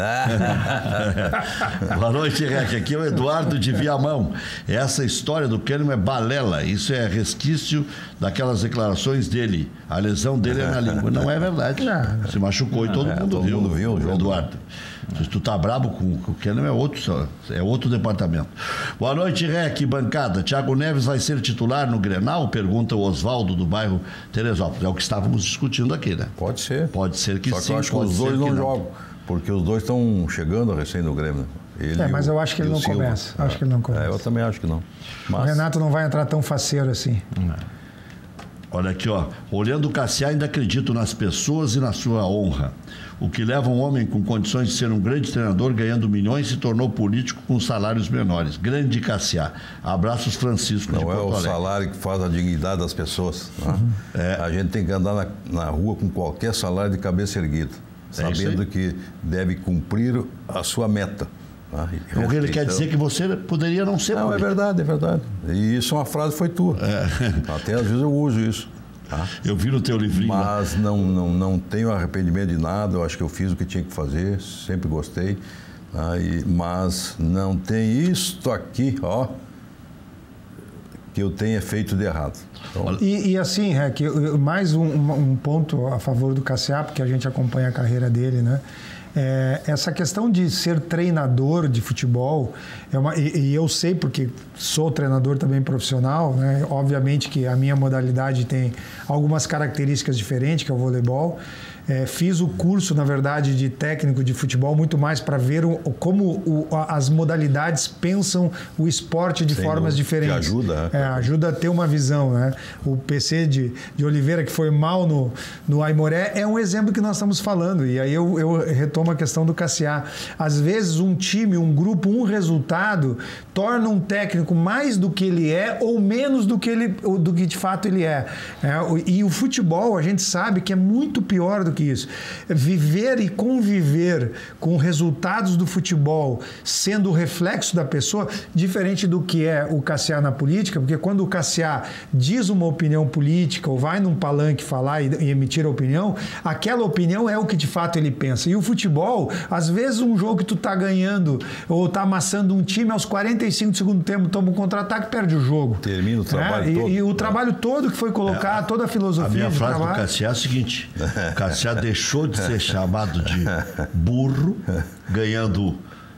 Boa noite, Rec. Aqui é o Eduardo de Viamão. Essa história do Kahneman é balela. Isso é resquício daquelas declarações dele. A lesão dele é na língua. Não é verdade. Se machucou e todo mundo viu, Eduardo. Se tu tá brabo com o Kahneman, é outro departamento. Boa noite, Rec, bancada. Thiago Neves vai ser titular no Grenal? Pergunta o Oswaldo do bairro Teresópolis. É o que estávamos discutindo aqui, né? Pode ser. Pode ser que sim. Só que eu acho que os dois não jogam, porque os dois estão chegando recém no Grêmio. Mas eu acho que ele não começa. Acho que ele não começa. Eu também acho que não. Mas... O Renato não vai entrar tão faceiro assim. Olha aqui, olhando o Cassiá, ainda acredito nas pessoas e na sua honra. O que leva um homem com condições de ser um grande treinador, ganhando milhões, se tornou político com salários menores. Grande Cassiá. Abraços, Francisco de Porto Alegre. Não é o salário que faz a dignidade das pessoas. Né? A gente tem que andar na rua com qualquer salário de cabeça erguida, sabendo que deve cumprir a sua meta. O que ele quer dizer que você poderia não ser. Não, é verdade. E isso é uma frase foi tua. Até às vezes eu uso isso. Eu vi no teu livrinho. Mas não tenho arrependimento de nada. Eu acho que eu fiz o que tinha que fazer. Sempre gostei. Mas não tem isto aqui, que eu tenha feito de errado. Então... E assim, Rec, mais um ponto a favor do Cassiá, porque a gente acompanha a carreira dele, né? Essa questão de ser treinador de futebol, e eu sei porque sou treinador também profissional, né? Obviamente que a minha modalidade tem algumas características diferentes, que é o voleibol, fiz o curso, na verdade, de técnico de futebol muito mais para ver como as modalidades pensam o esporte de formas diferentes. Que ajuda. Ajuda a ter uma visão, né? O PC de Oliveira, que foi mal no Aimoré, é um exemplo que nós estamos falando. E aí eu retomo a questão do Cassiá. Às vezes um time, um grupo, um resultado torna um técnico mais do que ele é ou menos do que de fato ele é. E o futebol, a gente sabe que é muito pior do que isso. Viver e conviver com resultados do futebol sendo o reflexo da pessoa, diferente do que é o Cassiá na política, porque quando o Cassiá diz uma opinião política ou vai num palanque falar e emitir a opinião, aquela opinião é o que de fato ele pensa. E o futebol, às vezes um jogo que tu tá ganhando ou tá amassando um time, aos 45 do segundo tempo toma um contra-ataque, perde o jogo. Termina o trabalho todo. E o trabalho todo que foi colocado, toda a filosofia. A minha frase do Cassiá é a seguinte: o Cassiá deixou de ser chamado de burro, ganhando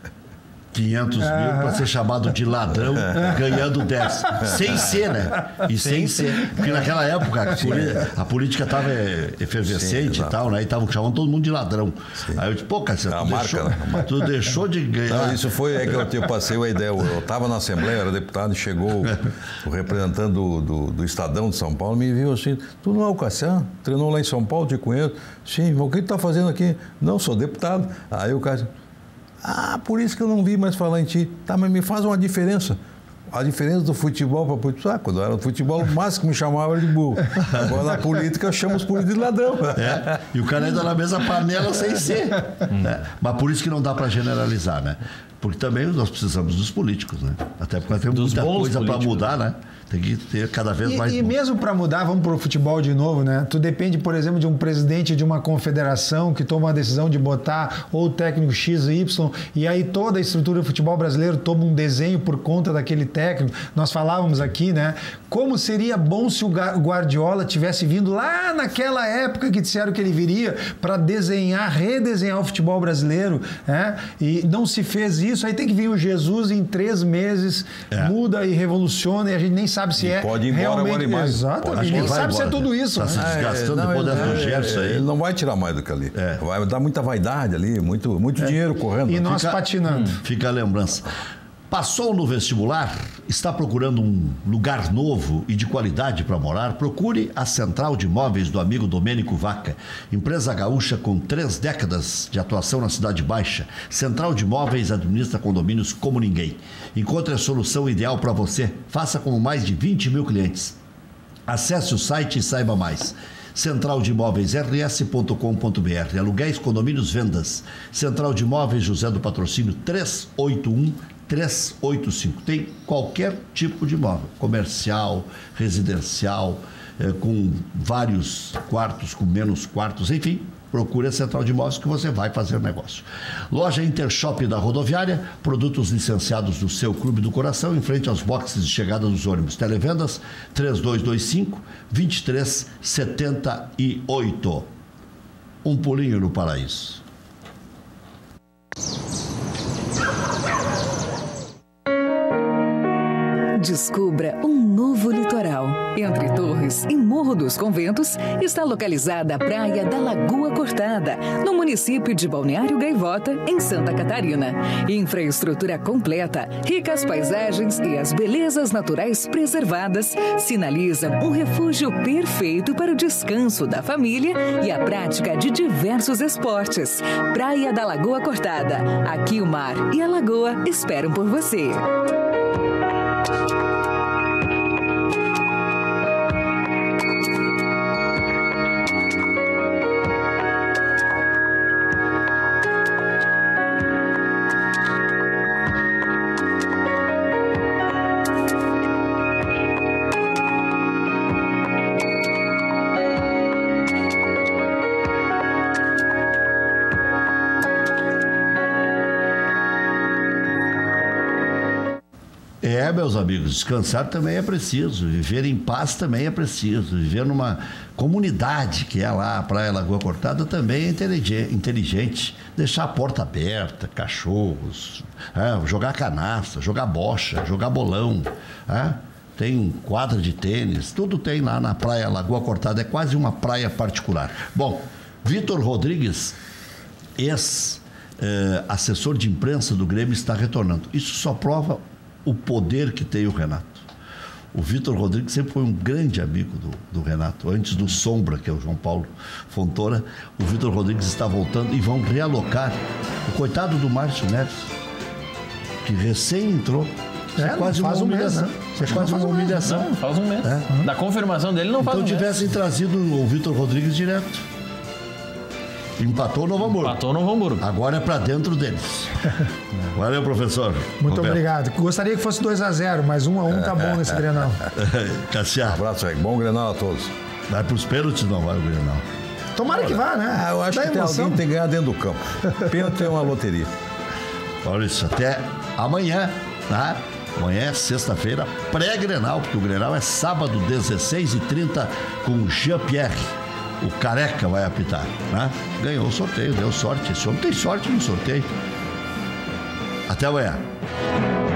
500 mil, para ser chamado de ladrão, ganhando 10. Sem ser, né? E sem ser. Porque naquela época a política estava efervescente e tal, né? E estavam chamando todo mundo de ladrão. Sim. Aí eu disse, pô, Cassiá, tu deixou de ganhar. Não, isso foi que eu passei a ideia. Eu estava na Assembleia, era deputado, e chegou o representante do Estadão de São Paulo, me viu assim: tu não é o Cassiá? Treinou lá em São Paulo, te conheço. Sim, mas o que tu está fazendo aqui? Não, sou deputado. Aí o Cassiá: por isso que eu não vi mais falar em ti. Tá, mas me faz uma diferença. A diferença do futebol para política. Quando eu era no futebol, o máximo que me chamava era de burro. Agora na política eu chamo os políticos de ladrão. E o cara ainda na mesma panela sem ser. Mas por isso que não dá para generalizar, né? Porque também nós precisamos dos políticos, né? Até porque temos muita coisa para mudar, né? Tem que ter cada vez mais... E mesmo para mudar, vamos para o futebol de novo, né? Tu depende, por exemplo, de um presidente de uma confederação que toma uma decisão de botar ou o técnico X ou Y, e aí toda a estrutura do futebol brasileiro toma um desenho por conta daquele técnico. Nós falávamos aqui, né? Como seria bom se o Guardiola tivesse vindo lá naquela época que disseram que ele viria para redesenhar o futebol brasileiro, né? E não se fez isso, aí tem que vir o Jesus em 3 meses, muda e revoluciona, e a gente nem sabe se pode ir embora realmente... agora e mais. Exatamente. Nem sabe se é tudo isso. Está se desgastando depois do Gerson aí. Ele não vai tirar mais do que ali. Vai dar muita vaidade ali, muito dinheiro correndo. E nós patinando. Fica a lembrança. Passou no vestibular? Está procurando um lugar novo e de qualidade para morar? Procure a Central de Imóveis do amigo Domênico Vaca. Empresa gaúcha com 3 décadas de atuação na Cidade Baixa. Central de Imóveis administra condomínios como ninguém. Encontre a solução ideal para você. Faça como mais de 20 mil clientes. Acesse o site e saiba mais. centraldemóveisrs.com.br. Aluguéis, condomínios, vendas. Central de Imóveis, José do Patrocínio, 381-385. Tem qualquer tipo de imóvel, comercial, residencial, com vários quartos, com menos quartos, enfim. Procure a Central de Imóveis que você vai fazer negócio. Loja Intershop da Rodoviária, produtos licenciados do seu Clube do Coração, em frente aos boxes de chegada dos ônibus. Televendas 3225-2378. Um pulinho no paraíso. Descubra um novo litoral. Entre Torres e Morro dos Conventos está localizada a Praia da Lagoa Cortada, no município de Balneário Gaivota, em Santa Catarina. Infraestrutura completa, ricas paisagens e as belezas naturais preservadas sinalizam um refúgio perfeito para o descanso da família e a prática de diversos esportes. Praia da Lagoa Cortada. Aqui o mar e a lagoa esperam por você. Meus amigos, descansar também é preciso, viver em paz também é preciso, viver numa comunidade que é lá, a Praia Lagoa Cortada, também é inteligente, deixar a porta aberta, cachorros, jogar canastra, jogar bocha, jogar bolão, tem quadra de tênis, tudo tem lá na Praia Lagoa Cortada, é quase uma praia particular. Bom, Vitor Rodrigues, ex-assessor de imprensa do Grêmio, está retornando. Isso só prova o poder que tem o Renato. O Vitor Rodrigues sempre foi um grande amigo do Renato. Antes do Sombra, que é o João Paulo Fontoura, o Vitor Rodrigues está voltando e vão realocar o coitado do Márcio Neves, que recém entrou. Quase uma humilhação. Quase uma humilhação. Não, faz um mês. Da confirmação dele não faz um mês. Então tivessem trazido o Vitor Rodrigues direto. Empatou o Novo Hamburgo. Agora é pra dentro deles. Valeu, professor. Muito Roberto. Obrigado. Gostaria que fosse 2-0, mas 1-1 tá bom nesse Grenal. Cassiano. Abraço, Rick. Bom Grenal a todos. Vai pros pênaltis, não vai o Grenal. Tomara que vá, né? Eu acho que alguém tem que ganhar dentro do campo. Pênalti é uma loteria. Olha isso, até amanhã, tá? Amanhã é sexta-feira, pré-Grenal, porque o Grenal é sábado, 16h30, com Jean-Pierre. O Careca vai apitar, né? Ganhou o sorteio, deu sorte. Esse homem tem sorte no sorteio. Até amanhã.